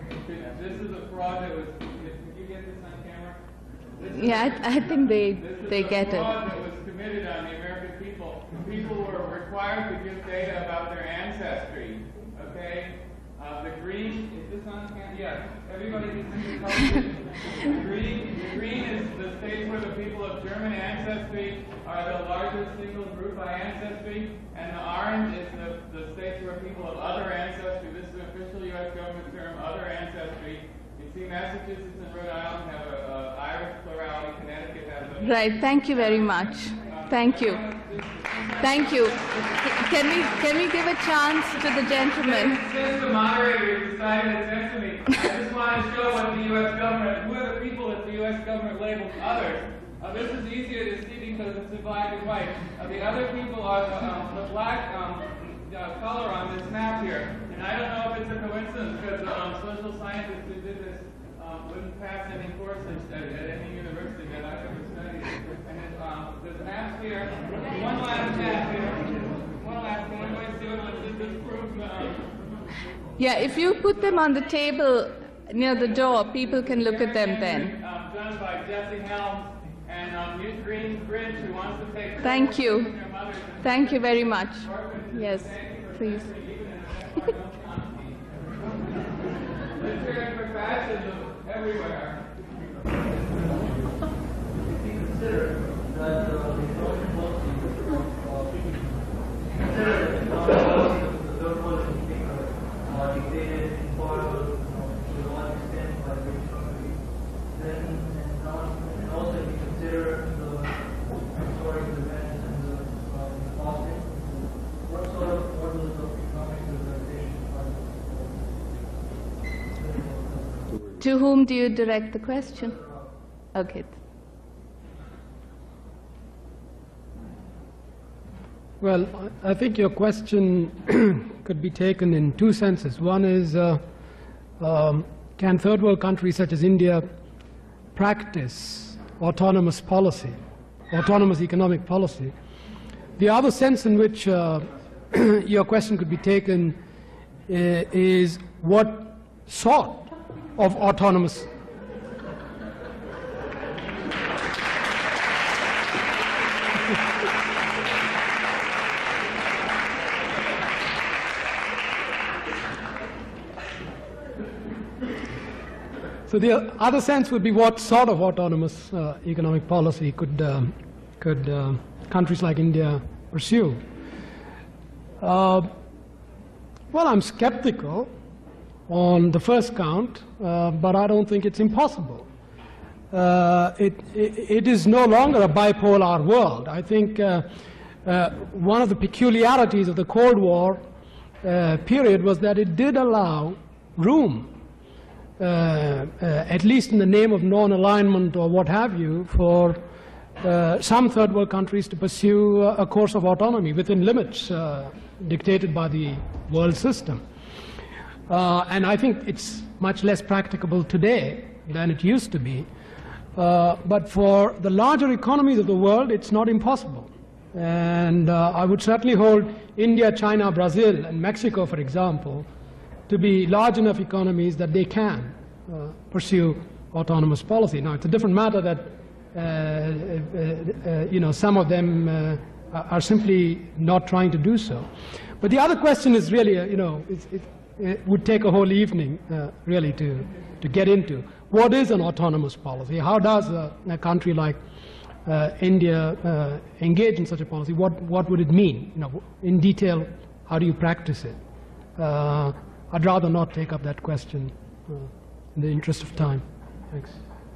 G: this is a fraud that was, can you get this on camera? This is-
B: Yeah, I, I think they
G: This is
B: they
G: a
B: get it.
G: fraud that was committed on the American people. People were required to give data about their ancestry. Okay, uh, the green is this on camera? Yeah, everybody can see the color. The green, the green is the states where the people of German ancestry are the largest single group by ancestry, and the orange is the, the states where people of other ancestry. This is an official U S government term, other ancestry. You see, Massachusetts and Rhode Island have a, a Irish plurality. Connecticut has a
B: Right. Thank you very much. Thank you. Thank you. Can we can we give a chance to the gentleman?
G: Since the moderator decided to censor me, I just want to show what the U S government, who are the people that the U S government labels others. Uh, this is easier to see because it's in black and white. Uh, the other people are the, um, the black um, uh, color on this map here. And I don't know if it's a coincidence because um, social scientists who did this um, wouldn't pass any courses at, at any university that I've ever studied. And it, um, there's maps here. One last map here. One last one. I'm going to see what this, this proves. Um,
B: Yeah, if you put them on the table near the door, people can look at them then.
G: Um, done by Jesse Helms and um, Youth Green Bridge, who wants to take.
B: Thank you. Thank you very much. Yes, please.
G: Literature for fascism everywhere.
H: Consider that uh, the economic policy consider that the economic policy of the third world thinker are dictated in part of, to a large extent by the British country. Then, and, not, and also if you consider the historic events and the um, policy, what sort of models of economic liberalization are
B: To whom do you direct the question? Okay.
D: Well, I I think your question could be taken in two senses. One is, uh, um, can third world countries such as India practice autonomous policy, autonomous economic policy? The other sense in which uh, your question could be taken uh, is what sort of autonomous So the other sense would be what sort of autonomous uh, economic policy could, um, could uh, countries like India pursue? Uh, well, I'm skeptical on the first count, uh, but I don't think it's impossible. Uh, it, it, it is no longer a bipolar world. I think uh, uh, one of the peculiarities of the Cold War uh, period was that it did allow room, Uh, uh, at least in the name of non-alignment or what have you, for uh, some third world countries to pursue a, a course of autonomy within limits uh, dictated by the world system. Uh, and I think it's much less practicable today than it used to be. Uh, but for the larger economies of the world, it's not impossible. And uh, I would certainly hold India, China, Brazil, and Mexico, for example, to be large enough economies that they can uh, pursue autonomous policy. Now, it's a different matter that uh, uh, uh, you know, some of them uh, are simply not trying to do so. But the other question is really, uh, you know, it's, it, it would take a whole evening uh, really to, to get into. What is an autonomous policy? How does a, a country like uh, India uh, engage in such a policy? What, what would it mean? You know, in detail, how do you practice it? Uh, I'd rather not take up that question uh, in the interest of time. Thanks.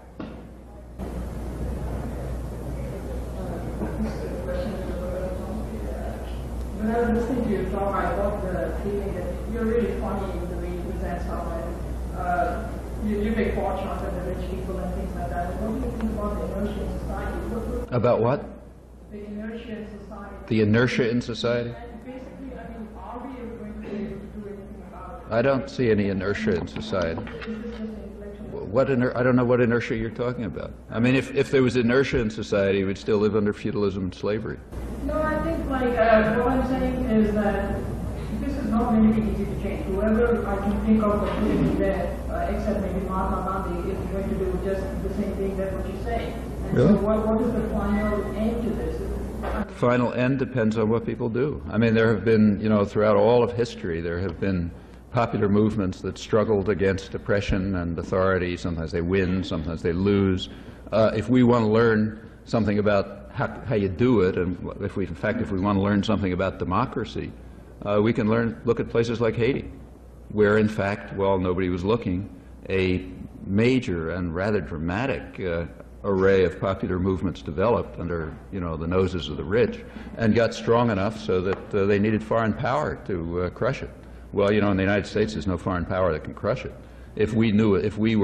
I: When I was listening to you talk, I got the feeling that you're really funny in the way you present stuff, and uh, you, you make fortunes and the rich people and things like that. What do you think about the inertia in society? What, what,
A: About what?
I: The inertia in society.
A: The inertia in society?
I: And basically, I mean, are we ever going to be able to do anything about it?
A: I don't see any inertia in society.
I: Is this just an intellectual?
A: What iner- I don't know what inertia you're talking about. I mean, if, if there was inertia in society, we'd still live under feudalism and slavery.
I: No, I think like uh, what I'm saying is that this is not going to be easy to change. Whoever I can think of of putting there, uh, except maybe Mahatma Gandhi, is going to do just the same thing that what you're saying. And
A: Really?
I: so what, what is the final aim to this?
A: Final end depends on what people do. I mean, there have been, you know, throughout all of history, there have been popular movements that struggled against oppression and authority. Sometimes they win, sometimes they lose. Uh, if we want to learn something about how, how you do it, and if we, in fact, if we want to learn something about democracy, uh, we can learn, look at places like Haiti, where, in fact, while nobody was looking, a major and rather dramatic uh, array of popular movements developed under, you know, the noses of the rich, and got strong enough so that uh, they needed foreign power to uh, crush it. Well, you know, in the United States, there's no foreign power that can crush it. If we knew it, if we were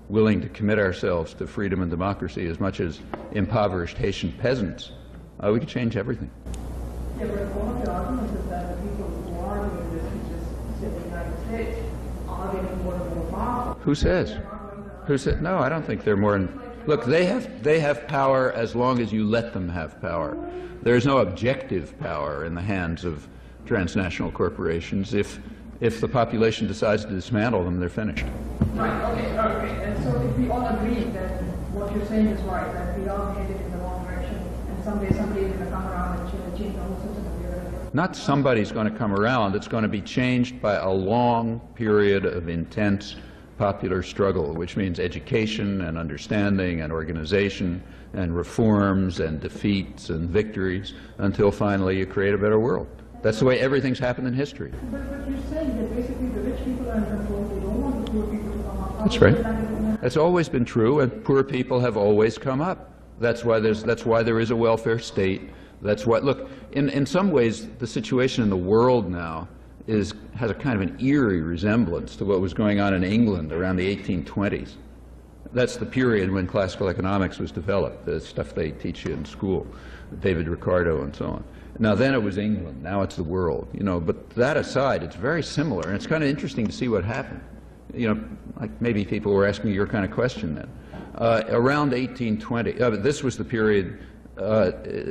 A: willing to commit ourselves to freedom and democracy as much as impoverished Haitian peasants, uh, we could change everything.
I: Yeah, but one of the arguments is that the people who are doing this, which is say, the United States, are getting more and more powerful.
A: Who says? Who said? No, I don't think they're more. In, look, they have they have power as long as you let them have power. There's no objective power in the hands of transnational corporations. If if the population decides to dismantle them, they're finished.
I: Right. Okay. Okay. And so if we all agree that what you're saying is right, that we are headed in the wrong direction, and someday somebody is going to come around and change, change the whole system of the earth.
A: Not somebody's going to come around. It's going to be changed by a long period of intense popular struggle, which means education and understanding and organization and reforms and defeats and victories until finally you create a better world. That's the way everything's happened in history.
I: But, but you're saying that basically the rich people are in control. They don't want the poor people to come up.
A: That's right. That's always been true, and poor people have always come up. That's why there's. That's why there is a welfare state. That's why. Look, in in some ways, the situation in the world now is has a kind of an eerie resemblance to what was going on in England around the eighteen twenties. That's the period when classical economics was developed, the stuff they teach you in school, David Ricardo and so on. Now then it was England, now it's the world, you know, but that aside, it's very similar, and it's kind of interesting to see what happened. You know, like maybe people were asking me your kind of question then. Uh, around eighteen twenty, uh, this was the period uh,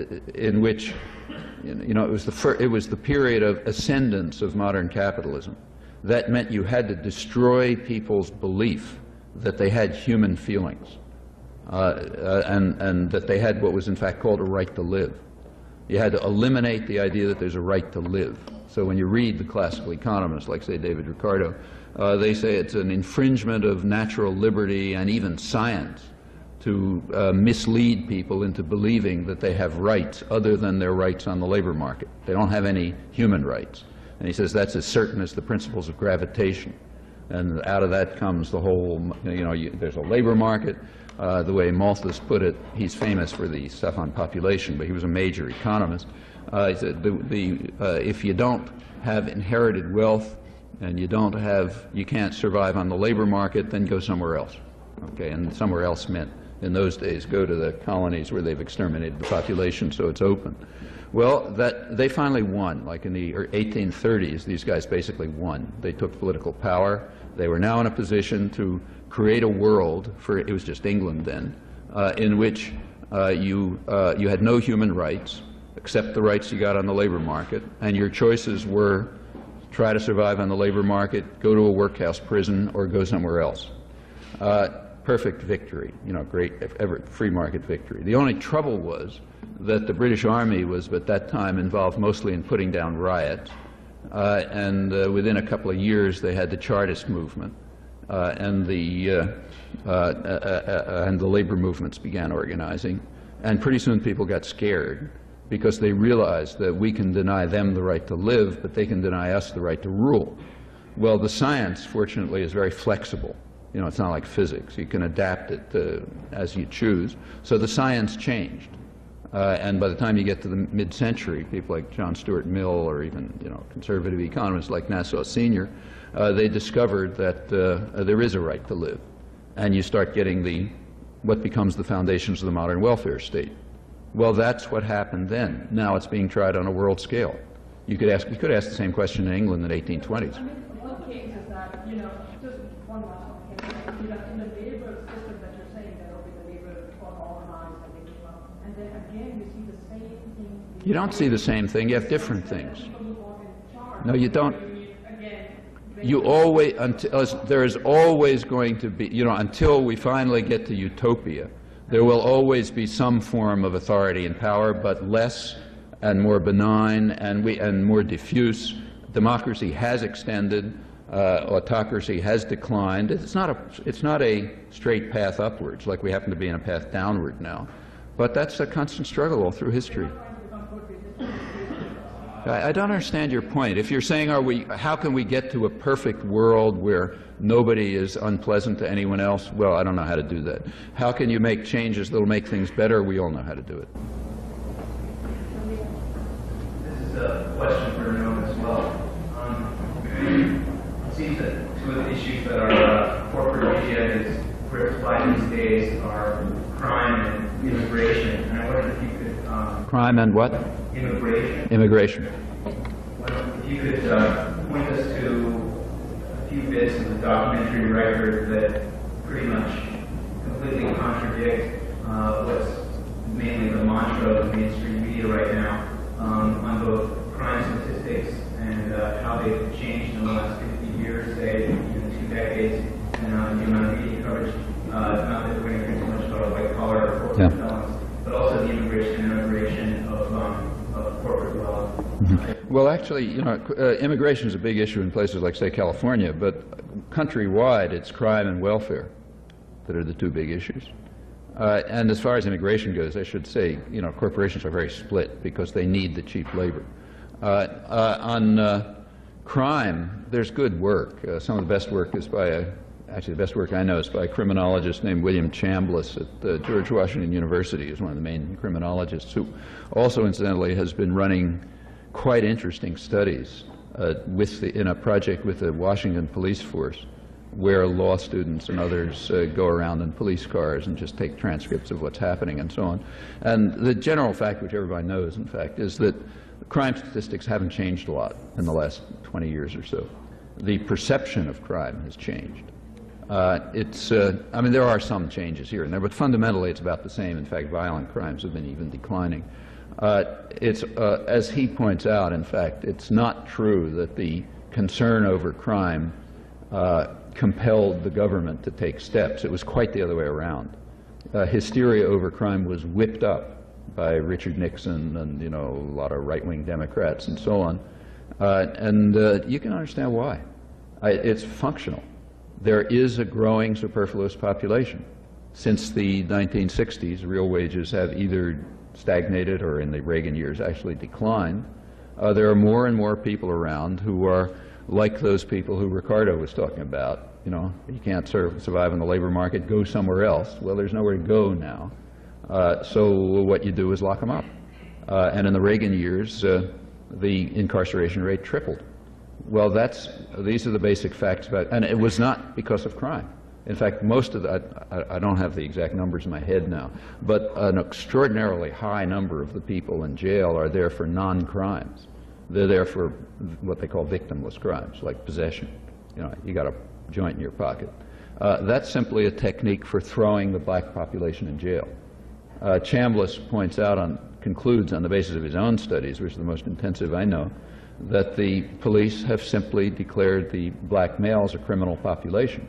A: in which, you know, it was the fir it was the period of ascendance of modern capitalism. That meant you had to destroy people's belief that they had human feelings, uh, uh, and, and that they had what was in fact called a right to live. You had to eliminate the idea that there's a right to live. So when you read the classical economists, like say David Ricardo, uh, they say it's an infringement of natural liberty and even science to uh, mislead people into believing that they have rights other than their rights on the labor market. They don't have any human rights. And he says that's as certain as the principles of gravitation. And out of that comes the whole, you know, you, there's a labor market. Uh, the way Malthus put it, he's famous for the stuff on population, but he was a major economist. Uh, he said the, the, uh, if you don't have inherited wealth and you don't have, you can't survive on the labor market, then go somewhere else. Okay, and somewhere else meant in those days go to the colonies where they've exterminated the population so it's open. Well, that, they finally won. Like in the eighteen thirties, these guys basically won. They took political power. They were now in a position to create a world, for it was just England then, uh, in which uh, you, uh, you had no human rights except the rights you got on the labor market, and your choices were try to survive on the labor market, go to a workhouse prison, or go somewhere else. Uh, perfect victory, you know, great ever free market victory. The only trouble was that the British Army was at that time involved mostly in putting down riots, uh, and uh, within a couple of years they had the Chartist movement, uh, and the uh, uh, uh, uh, and the labor movements began organizing, and pretty soon people got scared because they realized that we can deny them the right to live, but they can deny us the right to rule. Well, the science, fortunately, is very flexible. You know, it's not like physics. You can adapt it uh, as you choose. So the science changed. Uh, and by the time you get to the mid-century, people like John Stuart Mill or even, you know, conservative economists like Nassau Senior, uh, they discovered that uh, there is a right to live. And you start getting the, what becomes the foundations of the modern welfare state. Well, that's what happened then. Now it's being tried on a world scale. You could ask, you could ask the same question in England in the eighteen twenties.
I: I mean, one case is that, you know, just one last one. You know, in the labor system that you're saying, there will be the labor organized and they came up. And then again, you see the same thing.
A: You don't see the same thing. You have different things. No, you don't. You always, until, there is always going to be, you know, until we finally get to utopia, there will always be some form of authority and power, but less and more benign and, we, and more diffuse. Democracy has extended. Uh, autocracy has declined. It's not, a, it's not a straight path upwards, like we happen to be in a path downward now. But that's a constant struggle all through history. I, I don't understand your point. If you're saying, are we, how can we get to a perfect world where nobody is unpleasant to anyone else? Well, I don't know how to do that. How can you make changes that will make things better? We all know how to do it.
J: This is a question for Noam as well. Um, it seems that two of the issues that our uh, corporate media has
A: Crime and what?
E: Immigration.
A: Immigration.
E: Well, if you could uh, point us to a few bits of the documentary record that pretty much completely contradict uh, what's mainly the mantra of the mainstream media right now um, on both crime statistics and uh, how they've changed in the last fifty years, say, even two decades, and uh, the amount of media coverage. Uh, not that we're going to hear too much about white collar or corporate
A: Yeah.
E: felons, but also the immigration and immigration of, um, of corporate wealth.
A: Mm-hmm. Well, actually, you know, uh, immigration is a big issue in places like, say, California, but countrywide, it's crime and welfare that are the two big issues. Uh, and as far as immigration goes, I should say, you know, corporations are very split because they need the cheap labor. Uh, uh, on uh, crime, there's good work. Uh, some of the best work is by a Actually, the best work I know is by a criminologist named William Chambliss at uh, George Washington University. He's one of the main criminologists who also, incidentally, has been running quite interesting studies uh, with the, in a project with the Washington police force where law students and others uh, go around in police cars and just take transcripts of what's happening and so on. And the general fact, which everybody knows, in fact, is that crime statistics haven't changed a lot in the last twenty years or so. The perception of crime has changed. Uh, it's, uh, I mean, there are some changes here and there, but fundamentally it's about the same. In fact, violent crimes have been even declining. Uh, it's, uh, as he points out, in fact, it's not true that the concern over crime uh, compelled the government to take steps. It was quite the other way around. Uh, hysteria over crime was whipped up by Richard Nixon and, you know, a lot of right-wing Democrats and so on. Uh, and uh, you can understand why. I, it's functional. There is a growing superfluous population. Since the nineteen sixties, real wages have either stagnated or in the Reagan years actually declined. Uh, there are more and more people around who are like those people who Ricardo was talking about. You know, you can't serve, survive in the labor market, go somewhere else. Well, there's nowhere to go now. Uh, so what you do is lock them up. Uh, and in the Reagan years, uh, the incarceration rate tripled. Well, that's, these are the basic facts about, and it was not because of crime. In fact, most of the, I, I don't have the exact numbers in my head now, but an extraordinarily high number of the people in jail are there for non-crimes. They're there for what they call victimless crimes, like possession. You know, you got a joint in your pocket. Uh, that's simply a technique for throwing the black population in jail. Uh, Chambliss points out, on, concludes on the basis of his own studies, which are the most intensive I know, that the police have simply declared the black males a criminal population.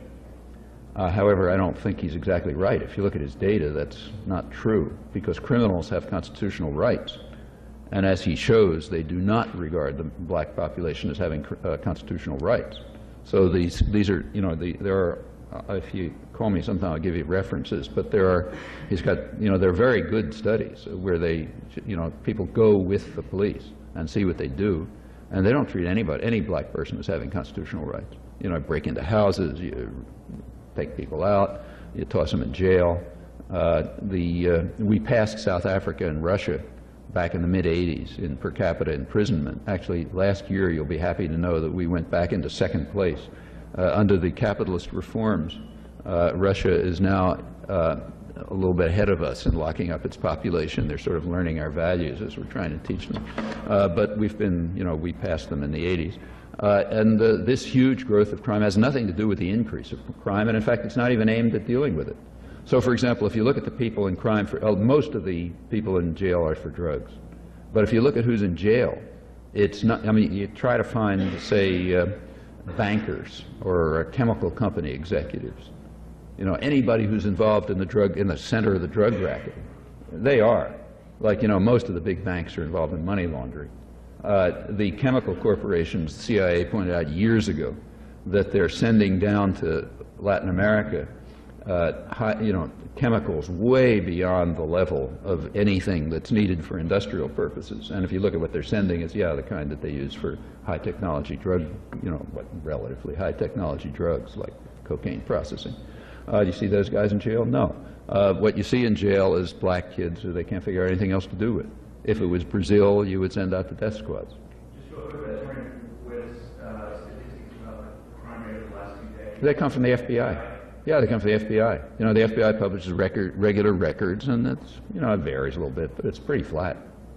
A: Uh, however, I don't think he's exactly right. If you look at his data, that's not true, because criminals have constitutional rights. And as he shows, they do not regard the black population as having uh, constitutional rights. So these, these are, you know, the, there are, uh, if you call me sometime, I'll give you references, but there are, he's got, you know, they're very good studies where they, you know, people go with the police and see what they do. And they don't treat anybody, any black person as having constitutional rights. You know, break into houses, you take people out, you toss them in jail. Uh, the, uh, we passed South Africa and Russia back in the mid eighties in per capita imprisonment. Actually, last year, you'll be happy to know that we went back into second place. Uh, under the capitalist reforms, uh, Russia is now uh, a little bit ahead of us in locking up its population. They're sort of learning our values as we're trying to teach them. Uh, but we've been, you know, we passed them in the eighties. Uh, and uh, this huge growth of crime has nothing to do with the increase of crime, and in fact, it's not even aimed at dealing with it. So, for example, if you look at the people in crime, for, uh, most of the people in jail are for drugs. But if you look at who's in jail, it's not, I mean, you try to find, say, uh, bankers or uh, chemical company executives. You know, anybody who's involved in the drug, in the center of the drug racket, they are. Like, you know, most of the big banks are involved in money laundering. Uh, the chemical corporations, the C I A pointed out years ago that they're sending down to Latin America, uh, high, you know, chemicals way beyond the level of anything that's needed for industrial purposes. And if you look at what they're sending, it's, yeah, the kind that they use for high technology drug, you know, what relatively high technology drugs like cocaine processing. Uh, do you see those guys in jail? No. Uh, what you see in jail is black kids who they can't figure out anything else to do with. If it was Brazil, you would send out the death squads.
J: Just real quick, I was wondering what uh, statistics about the crime rate of the last two days.
A: They come from the F B I. Yeah, they come from the F B I. You know, the F B I publishes record, regular records, and it's, you know, it varies a little bit, but it's pretty flat.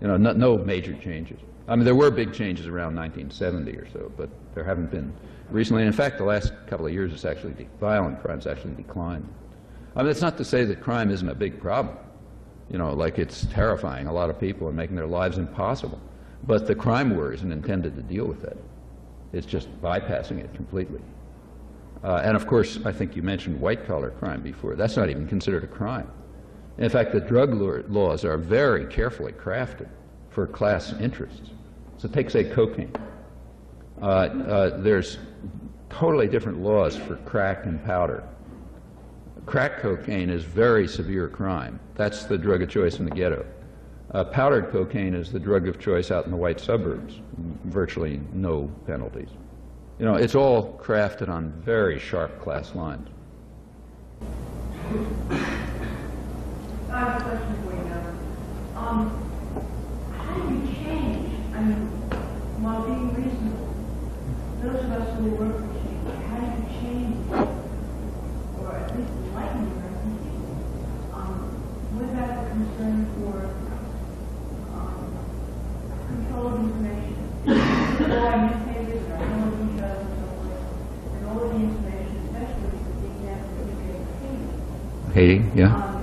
A: You know, no, no major changes. I mean, there were big changes around nineteen seventy or so, but there haven't been recently. And in fact, the last couple of years, it's actually de- violent crimes actually declined. I mean, that's not to say that crime isn't a big problem. You know, like it's terrifying a lot of people and making their lives impossible. But the crime war isn't intended to deal with that. It's just bypassing it completely. Uh, and of course, I think you mentioned white-collar crime before. That's not even considered a crime. In fact, the drug laws are very carefully crafted for class interests. So take, say, cocaine. Uh, uh, there's totally different laws for crack and powder. Crack cocaine is very severe crime. That's the drug of choice in the ghetto. Uh, powdered cocaine is the drug of choice out in the white suburbs. Virtually no penalties. You know, it's all crafted on very sharp class lines.
I: I have a question for you now. Um, how do you change? I mean, while being reasonable, those of us who work for change, how do you change, or at least enlighten the American people, um, without the concern for um, control of information? All our newspapers and our television shows and so forth, and all of the information, especially the example that you gave of Haiti.
A: Haiti, yeah.
I: Um,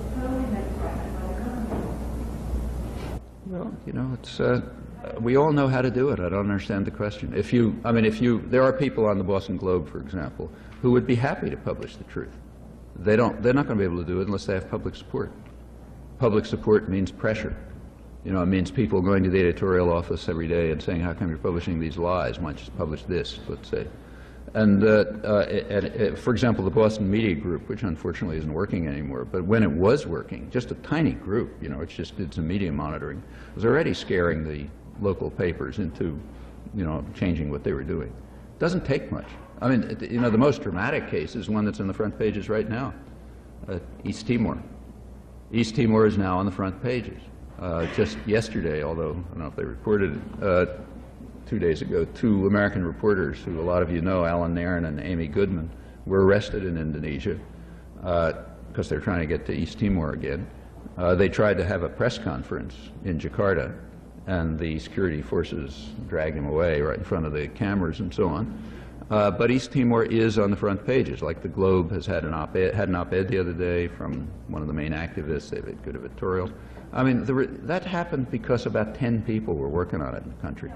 A: Well, you know, it's, uh, we all know how to do it. I don't understand the question. If you, I mean, if you, there are people on the Boston Globe, for example, who would be happy to publish the truth. They don't, they're not going to be able to do it unless they have public support. Public support means pressure. You know, it means people going to the editorial office every day and saying, how come you're publishing these lies? Why don't you just publish this, let's say. And, uh, uh, and, uh, for example, the Boston Media Group, which unfortunately isn't working anymore, but when it was working, just a tiny group, you know, it's just did some media monitoring, was already scaring the local papers into, you know, changing what they were doing. It doesn't take much. I mean, it, you know, the most dramatic case is one that's in the front pages right now, uh, East Timor. East Timor is now on the front pages. Uh, just yesterday, although I don't know if they reported it, uh, two days ago, two American reporters who a lot of you know, Alan Nairn and Amy Goodman, were arrested in Indonesia because uh, they're trying to get to East Timor again. Uh, they tried to have a press conference in Jakarta, and the security forces dragged them away right in front of the cameras and so on. Uh, but East Timor is on the front pages, like the Globe has had an op-ed, had an op-ed the other day from one of the main activists. They've had good editorials. I mean, the re that happened because about ten people were working on it in the country.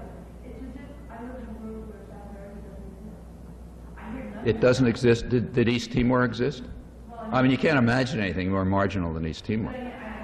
A: It doesn't exist. Did, did East Timor exist? I mean, you can't imagine anything more marginal than East Timor.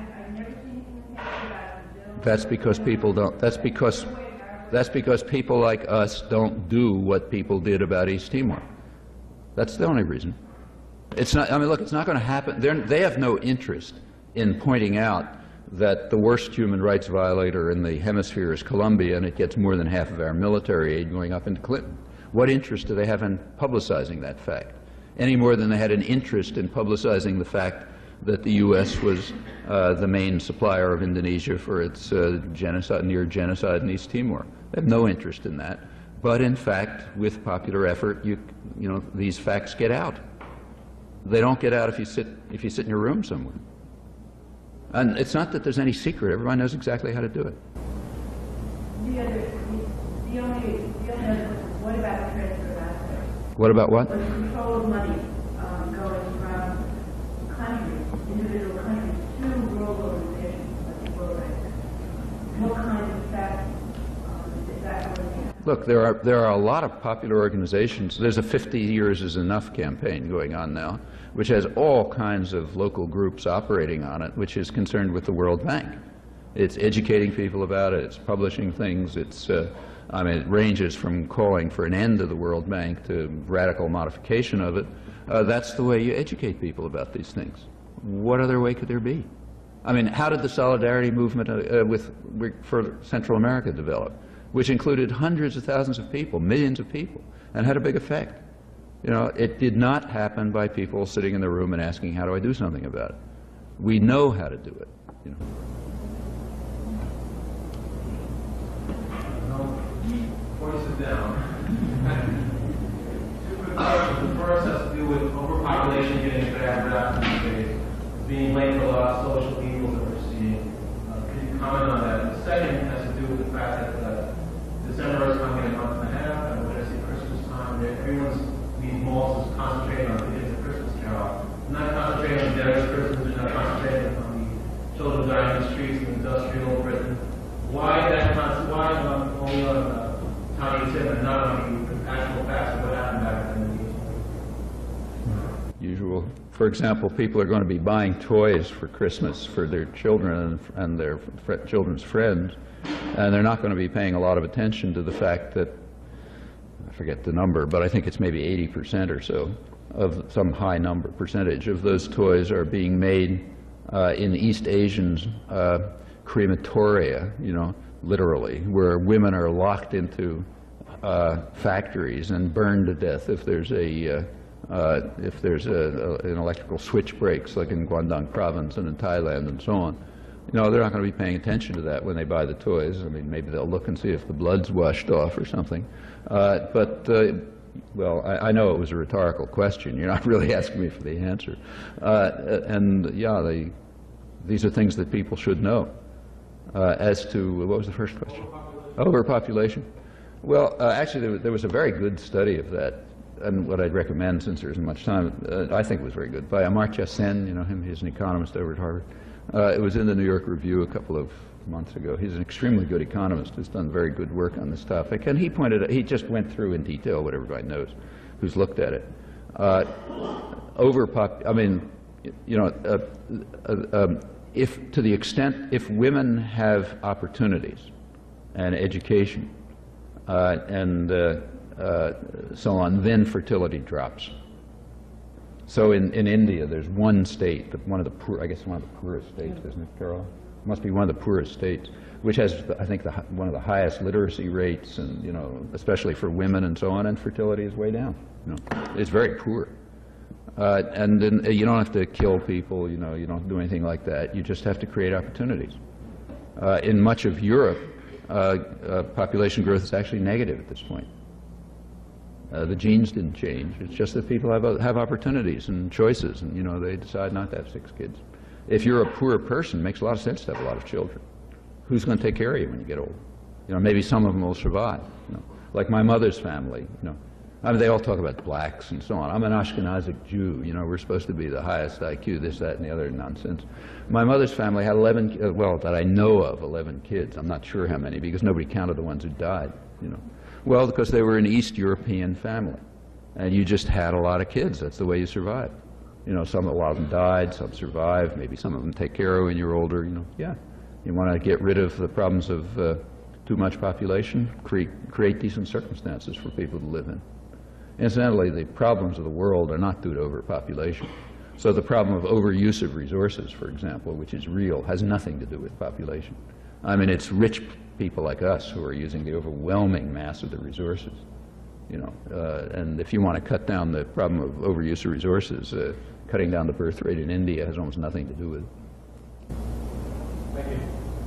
A: That's because people don't, that's because, that's because people like us don't do what people did about East Timor. That's the only reason. It's not, I mean, look, it's not going to happen. They're, they have no interest in pointing out that the worst human rights violator in the hemisphere is Colombia, and it gets more than half of our military aid going up into Clinton. What interest do they have in publicizing that fact? Any more than they had an interest in publicizing the fact that the U S was uh, the main supplier of Indonesia for its uh, genocide, near genocide in East Timor. They have no interest in that. But in fact, with popular effort, you, you know, these facts get out. They don't get out if you sit, if you sit in your room somewhere. And it's not that there's any secret. Everybody knows exactly how to do it.
I: The other, the, the only, the only other question is, what about the transfer of assets?
A: What about what?
I: The control of money um, going from countries, individual countries, to world organizations like the World Bank. What kind of effect um, is that going to have?
A: Look, there are, there are a lot of popular organizations. There's a fifty years is enough campaign going on now, which has all kinds of local groups operating on it, which is concerned with the World Bank. It's educating people about it, it's publishing things, it's, uh, I mean, it ranges from calling for an end to the World Bank to radical modification of it. Uh, that's the way you educate people about these things. What other way could there be? I mean, how did the Solidarity movement uh, with, for Central America develop, which included hundreds of thousands of people, millions of people, and had a big effect? You know, it did not happen by people sitting in the room and asking, how do I do something about it? We know how to do it. You know.
J: Before you sit down, two quick questions. The first has to do with overpopulation getting bad rap these days, being linked to a lot of social evils that we're seeing. Uh, could you comment on that? The second
H: why um, only on uh, how you said and not on the actual facts of what happened back then?
A: Usual. For example, people are going to be buying toys for Christmas for their children and, and their fr children's friends, and they're not going to be paying a lot of attention to the fact that, I forget the number, but I think it's maybe eighty percent or so of some high number, percentage of those toys are being made uh, in East Asian uh, crematoria, you know, literally, where women are locked into uh, factories and burned to death if there's a uh, Uh, if there's a, a, an electrical switch breaks, like in Guangdong province and in Thailand and so on. You know, they're not going to be paying attention to that when they buy the toys. I mean, maybe they'll look and see if the blood's washed off or something. Uh, but, uh, well, I, I know it was a rhetorical question. You're not really asking me for the answer. Uh, and, yeah, they, these are things that people should know. Uh, as to, what was the first question? Overpopulation. Overpopulation. Well, uh, actually, there, there was a very good study of that. And what I'd recommend, since there isn't much time, uh, I think it was very good, by Amartya Sen. You know him, he's an economist over at Harvard. Uh, it was in the New York Review a couple of months ago. He's an extremely good economist who's done very good work on this topic. And he pointed out, he just went through in detail what everybody knows who's looked at it. Uh, overpop, I mean, you know, uh, uh, um, if, to the extent, if women have opportunities and education uh, and uh, Uh, so on, then fertility drops. So in, in India, there's one state, one of the poor, I guess one of the poorest states, isn't it, Carol? It must be one of the poorest states, which has, I think, the, one of the highest literacy rates, and you know, especially for women and so on, and fertility is way down. You know, it's very poor. Uh, and then you don't have to kill people. You know, you don't do anything like that. You just have to create opportunities. Uh, in much of Europe, uh, uh, population growth is actually negative at this point. Uh, the genes didn't change. It's just that people have, uh, have opportunities and choices, and you know, they decide not to have six kids. If you're a poor person, it makes a lot of sense to have a lot of children. Who's going to take care of you when you get old? You know, maybe some of them will survive. You know, like my mother's family. You know, I mean, they all talk about blacks and so on. I'm an Ashkenazic Jew. You know, we're supposed to be the highest I Q, this, that, and the other nonsense. My mother's family had eleven, uh, well, that I know of, eleven kids. I'm not sure how many because nobody counted the ones who died. You know. Well, because they were an East European family, and you just had a lot of kids. That's the way you survived. You know, some, a lot of them died, some survived, maybe some of them take care of when you're older, you know. Yeah, you want to get rid of the problems of uh, too much population, create, create decent circumstances for people to live in. Incidentally, the problems of the world are not due to overpopulation. So the problem of overuse of resources, for example, which is real, has nothing to do with population. I mean, it's rich people like us who are using the overwhelming mass of the resources, you know. Uh, and if you want to cut down the problem of overuse of resources, uh, cutting down the birth rate in India has almost nothing to do with it.
H: Thank you.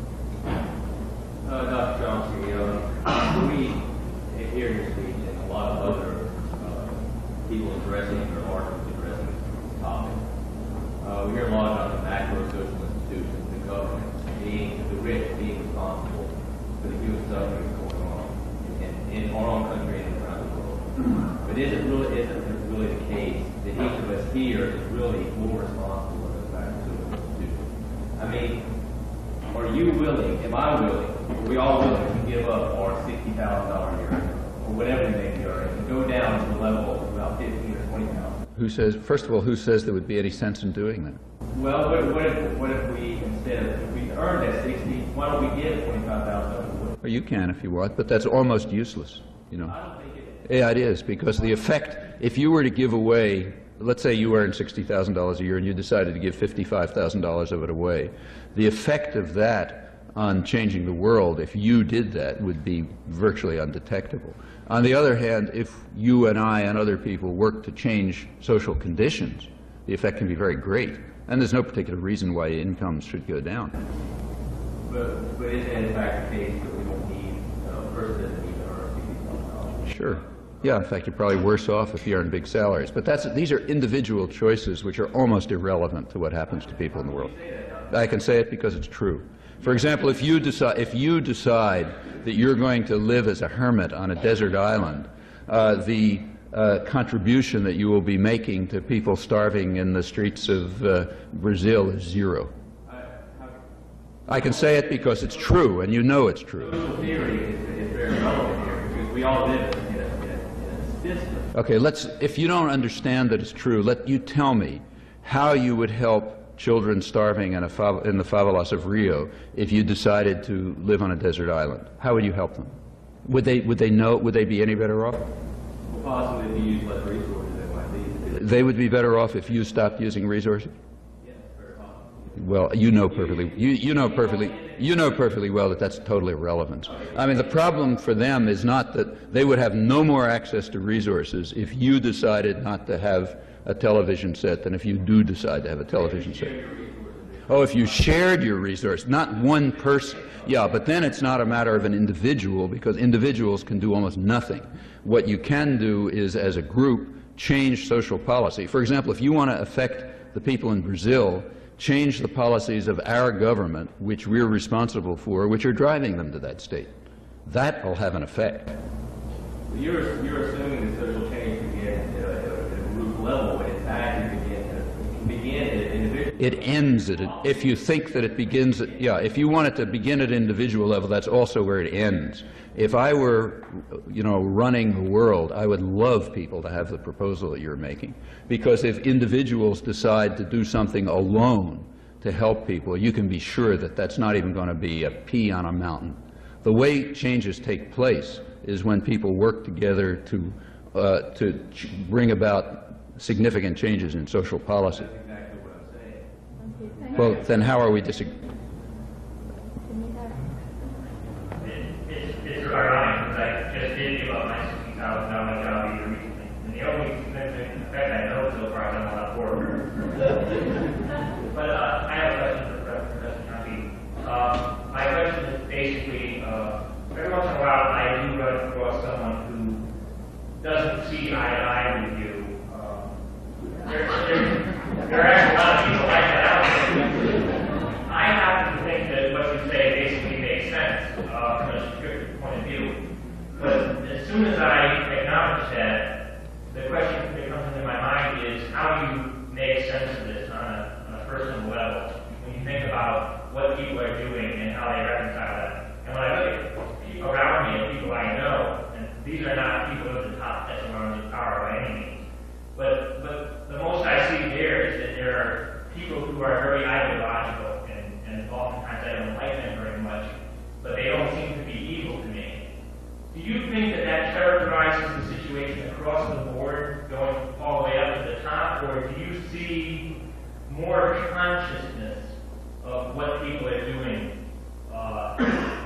K: Uh, Doctor Johnson, you know, we hear your speech and a lot of other uh, people addressing or articles addressing this topic. Uh, we hear a lot about the macro social institutions, the government, being the rich being responsible for the human suffering that's going on in, in our own country and around the world. But is it really, isn't it really the case that each of us here is really more responsible for the macro social institutions? I mean, are you willing, am I willing, are we all willing to give up our sixty thousand dollars a year, or whatever they may be earning, and go down to the level of about fifteen or twenty thousand?
A: Who says, first of all, who says there would be any sense in doing that?
K: Well, what, what, if, what if we, instead of, if we earn that sixty, why don't we give twenty-five thousand dollars?
A: Well, you can if you want, but that's almost useless, you know.
K: I don't think it is.
A: Yeah, it is, because the effect, if you were to give away, let's say you earn sixty thousand dollars a year and you decided to give fifty-five thousand dollars of it away, the effect of that on changing the world, if you did that, would be virtually undetectable. On the other hand, if you and I and other people work to change social conditions, the effect can be very great. And there's no particular reason why incomes should go down.
K: But, but is it in fact the case that we don't need, uh, a person doesn't need to earn sixty thousand dollars?
A: Sure. Yeah, in fact, you're probably worse off if you earn big salaries. But that's, these are individual choices which are almost irrelevant to what happens to people in the world. I can say it because it's true. For example, if you decide, if you decide that you're going to live as a hermit on a desert island, uh, the uh, contribution that you will be making to people starving in the streets of uh, Brazil is zero. I can say it because it's true, and you know it's true.
K: Social theory is, is very relevant here because we all live in a, in a, in a system.
A: Okay, let's, if you don't understand that it's true, let you tell me how you would help children starving in, a fav in the favelas of Rio if you decided to live on a desert island. How would you help them? Would they, would they know, would they be any better off?
K: Well, possibly if you use less resources, it might lead to.
A: They would be better off if you stopped using resources?
K: Yes, very possible.
A: Well, you know perfectly, you, you know perfectly, you know perfectly well that that's totally irrelevant. I mean, the problem for them is not that they would have no more access to resources if you decided not to have a television set than if you do decide to have a television set. Oh, if you shared your resource, not one person. Yeah, but then it's not a matter of an individual, because individuals can do almost nothing. What you can do is, as a group, change social policy. For example, if you want to affect the people in Brazil, change the policies of our government, which we're responsible for, which are driving them to that state. That will have an effect.
K: You're, you're assuming that social change can begin at a, at a group level, but in fact it begin, it can begin at individual.
A: It ends at it. If you think that it begins at, yeah, if you want it to begin at individual level, that's also where it ends. If I were, you know, running the world, I would love people to have the proposal that you're making. Because if individuals decide to do something alone to help people, you can be sure that that's not even going to be a pea on a mountain. The way changes take place is when people work together to, uh, to ch bring about significant changes in social policy.
K: That's exactly what I'm saying.
B: Okay, thank
A: Well,
B: you.
A: then how are we disagreeing?
J: It's, it's ironic because I just did give up my sixty thousand dollar job here recently. And the only significant effect I know so far is I'm on a board. But uh, I have a question for Professor Trumpy. Um, my question is basically, uh, every once in a while I do run across someone who doesn't see eye to eye with you. Um, there, there, there are actually a lot of people like that out there. I happen to think that what you say basically makes sense uh, from a strict point of view. But as soon as I acknowledge that, the question that comes into my mind is, how do you make sense of this on a, on a personal level when you think about what people are doing and how they reconcile that? And when I look at people around me and people I know, and these are not people at the top echelons of power by any means, but, but the most I see there is that there are people who are very ideological, and, and oftentimes I don't like them very much, but they don't seem to be evil to me. Do you think that that characterizes the situation across the board, going all the way up to the top, or do you see more consciousness of what people are doing uh,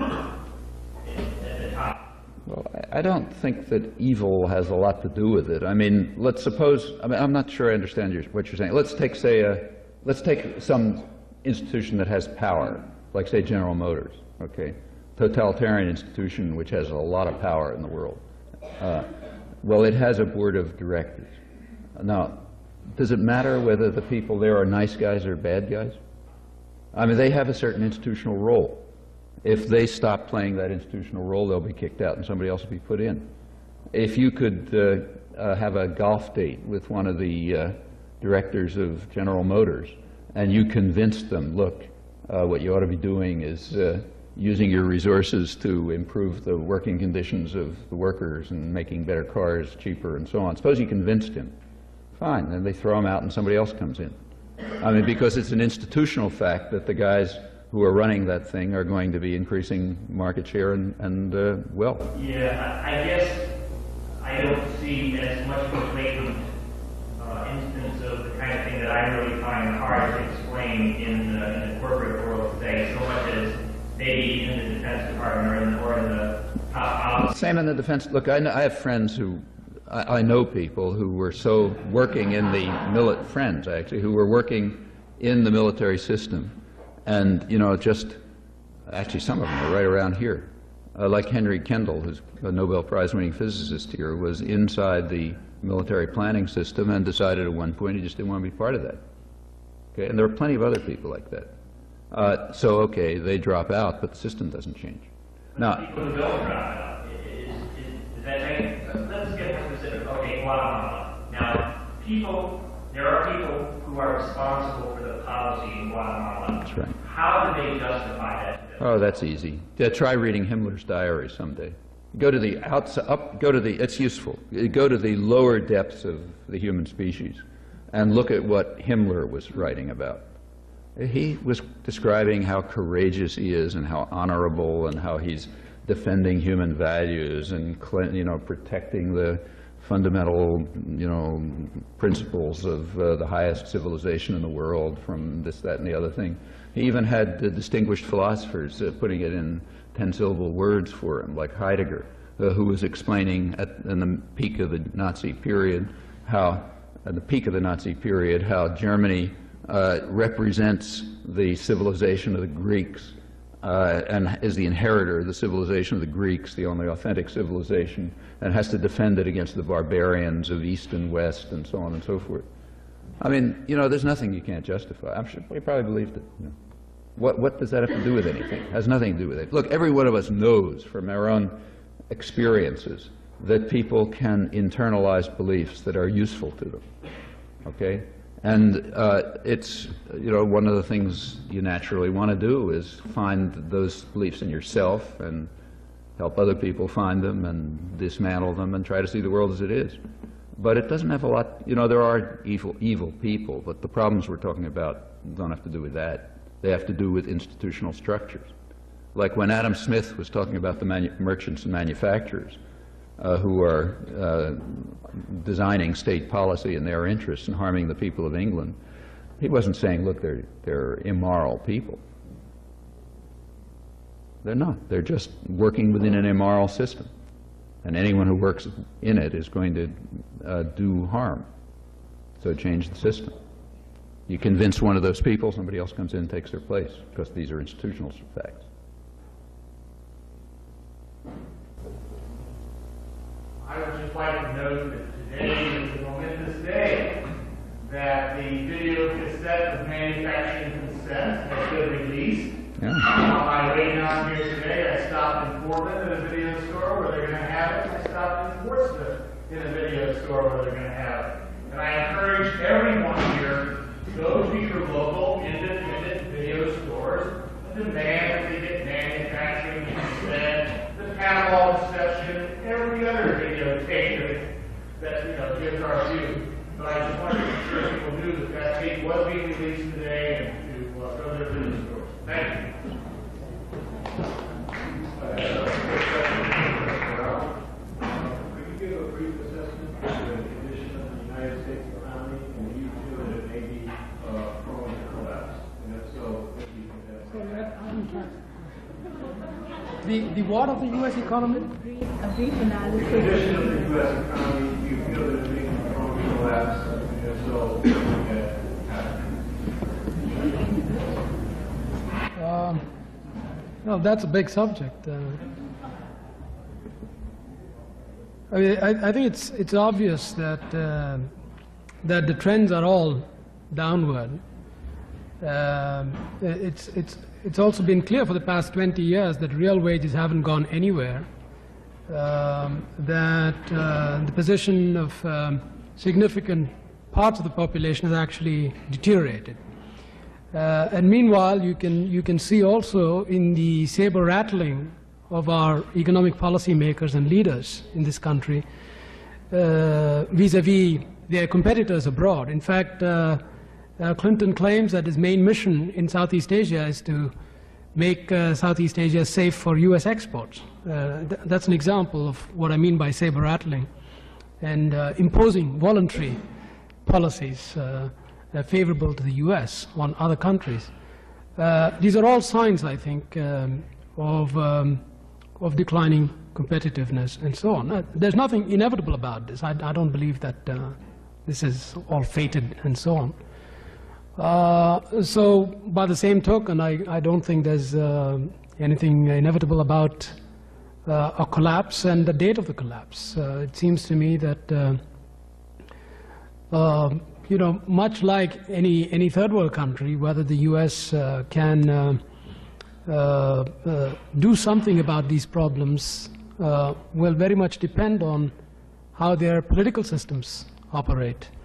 J: at the top?
A: Well, I don't think that evil has a lot to do with it. I mean, let's suppose, I mean, I'm not sure I understand your, what you're saying. Let's take, say, a, let's take some institution that has power, like, say, General Motors, okay? Totalitarian institution which has a lot of power in the world. Uh, well, it has a board of directors. Now, does it matter whether the people there are nice guys or bad guys? I mean, they have a certain institutional role. If they stop playing that institutional role, they'll be kicked out and somebody else will be put in. If you could uh, uh, have a golf date with one of the uh, directors of General Motors and you convinced them, look, uh, what you ought to be doing is uh, using your resources to improve the working conditions of the workers and making better cars cheaper and so on. Suppose you convinced him. Fine, then they throw him out and somebody else comes in. I mean, because it's an institutional fact that the guys who are running that thing are going to be increasing market share and, and uh, wealth.
J: Yeah, I I guess I don't see as much of a blatant uh, instance of the kind of thing that I really find hard to explain in the, in the corporate world today, so much as maybe in the Defense Department or in the, or in the top policy.
A: Same in the defense. Look, I, know, I have friends who, I, I know people who were so working in the, mili friends actually, who were working in the military system. And, you know, just, actually some of them are right around here. Uh, like Henry Kendall, who's a Nobel Prize winning physicist here, was inside the military planning system and decided at one point he just didn't want to be part of that. Okay, and there are plenty of other people like that. Uh, so, okay, they drop out, but the system doesn't change. Now,
J: people who don't drop out, is, is, is that saying, let's get more specific. Okay, Guatemala. Now, people there are people who are responsible for the policy in Guatemala.
A: That's right.
J: How do they justify that?
A: Oh, that's easy. Yeah, try reading Himmler's diary someday. Go to the outside, up, go to the, it's useful. Go to the lower depths of the human species and look at what Himmler was writing about. He was describing how courageous he is and how honorable and how he's defending human values and, you know, protecting the fundamental, you know, principles of uh, the highest civilization in the world from this, that, and the other thing. He even had uh, distinguished philosophers uh, putting it in ten-syllable words for him, like Heidegger, uh, who was explaining at in the peak of the Nazi period how, at the peak of the Nazi period, how Germany uh, represents the civilization of the Greeks uh, and is the inheritor of the civilization of the Greeks, the only authentic civilization, and has to defend it against the barbarians of East and West and so on and so forth. I mean, you know, there's nothing you can't justify. I'm sure we probably believed it. You know. What, what does that have to do with anything? It has nothing to do with it. Look, every one of us knows from our own experiences that people can internalize beliefs that are useful to them, okay? And uh, it's, you know, one of the things you naturally want to do is find those beliefs in yourself and help other people find them and dismantle them and try to see the world as it is. But it doesn't have a lot, you know, there are evil, evil people, but the problems we're talking about don't have to do with that. They have to do with institutional structures. Like when Adam Smith was talking about the manu merchants and manufacturers uh, who are uh, designing state policy in their interests and harming the people of England, he wasn't saying, look, they're, they're immoral people. They're not. They're just working within an immoral system. And anyone who works in it is going to uh, do harm. So change the system. You convince one of those people, somebody else comes in and takes their place, because these are institutional facts.
J: I would just like to note that today is a momentous day, that the video cassette of manufacturing consent has been released.
A: Yeah.
J: On my way down here today, I stopped in Portland at a video store where they're going to have it. I stopped in Portsmouth in a video store where they're going to have it. And I encourage everyone here, go to your local independent video stores and demand that they get manufacturing consent, the catalog section, every other videotape that, you know, gives our view. But I just wanted to make sure people knew that that tape was being released today and to uh, go to their video stores. Thank you.
C: Could you give a brief assessment of the condition of the United States economy, and do you feel that it may be uh, prone to collapse? And if so, what do you think that's?
D: So let- The, the what of the U S economy?
I: A brief analysis.
C: The condition of the U S economy, do you feel that it may be prone to collapse? And if so, what do you think that happens?
D: Um, well, that's a big subject. Uh, I mean, I, I think it's it's obvious that uh, that the trends are all downward. Um, it's it's it's also been clear for the past twenty years that real wages haven't gone anywhere. Um, that uh, the position of um, significant parts of the population has actually deteriorated. Uh, and meanwhile, you can you can see also in the saber rattling of our economic policy makers and leaders in this country uh, vis-a-vis their competitors abroad. In fact, uh, uh, Clinton claims that his main mission in Southeast Asia is to make uh, Southeast Asia safe for U S exports. Uh, th that's an example of what I mean by saber rattling and uh, imposing voluntary policies uh, uh, favorable to the U S on other countries. Uh, these are all signs, I think, um, of, um, of declining competitiveness and so on. Uh, there's nothing inevitable about this. I, I don't believe that uh, this is all fated and so on. Uh, so, by the same token, I, I don't think there's uh, anything inevitable about uh, a collapse and the date of the collapse. Uh, it seems to me that, uh, uh, you know, much like any, any third world country, whether the U S uh, can uh, uh, uh, do something about these problems uh, will very much depend on how their political systems operate.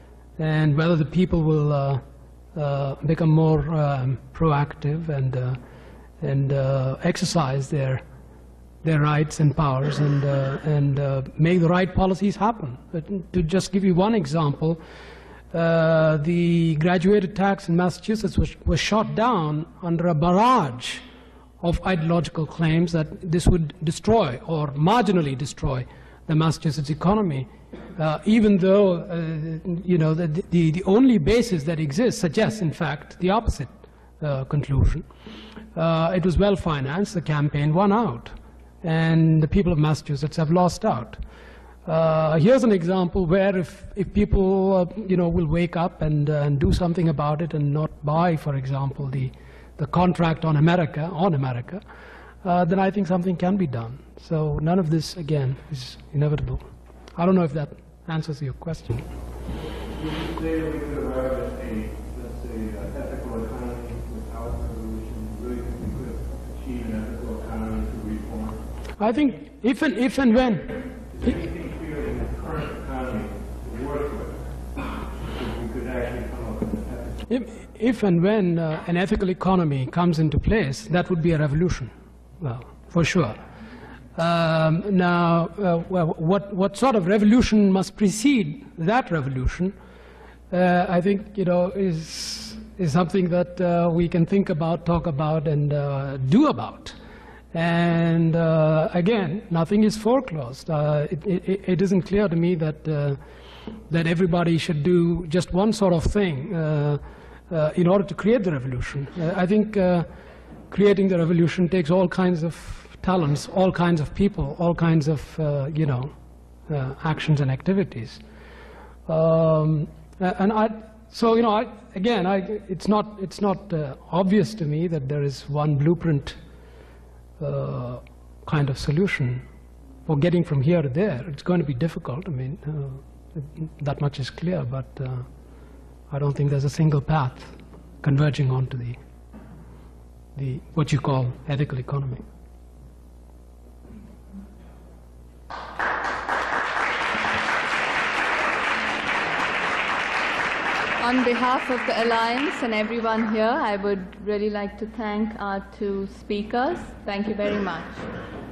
D: and whether the people will uh, uh, become more um, proactive and uh, and uh, exercise their their rights and powers and uh, and uh, make the right policies happen. But to just give you one example, uh, the graduated tax in Massachusetts was, was shot down under a barrage of ideological claims that this would destroy or marginally destroy the Massachusetts economy, uh, even though uh, you know the, the the only basis that exists suggests, in fact, the opposite uh, conclusion. Uh, it was well financed. The campaign won out, and the people of Massachusetts have lost out. Uh, here's an example where if if people uh, you know will wake up and uh, and do something about it and not buy, for example, the the contract on America on America, uh, then I think something can be done. So none of this, again, is inevitable. I don't know if that answers your question.
C: Would you say that we could arrive at a, let's say, uh, ethical economy without revolution? Really think we could achieve an ethical economy through reform?
D: I think if and if and when.
C: Is anything clear in the current economy to work with if we could actually come up with an ethical?
D: If, if and when uh, an ethical economy comes into place, that would be a revolution. Well, for sure. Um, now, uh, well, what, what sort of revolution must precede that revolution, uh, I think, you know, is, is something that uh, we can think about, talk about, and uh, do about. And uh, again, nothing is foreclosed. Uh, it, it, it isn't clear to me that, uh, that everybody should do just one sort of thing uh, uh, in order to create the revolution. Uh, I think uh, creating the revolution takes all kinds of talents, all kinds of people, all kinds of, uh, you know, uh, actions and activities. Um, and I, so, you know, I, again, I, it's not, it's not uh, obvious to me that there is one blueprint uh, kind of solution for getting from here to there. It's going to be difficult. I mean, uh, that much is clear, but uh, I don't think there's a single path converging onto the, the what you call ethical economy.
B: On behalf of the Alliance and everyone here, I would really like to thank our two speakers. Thank you very much.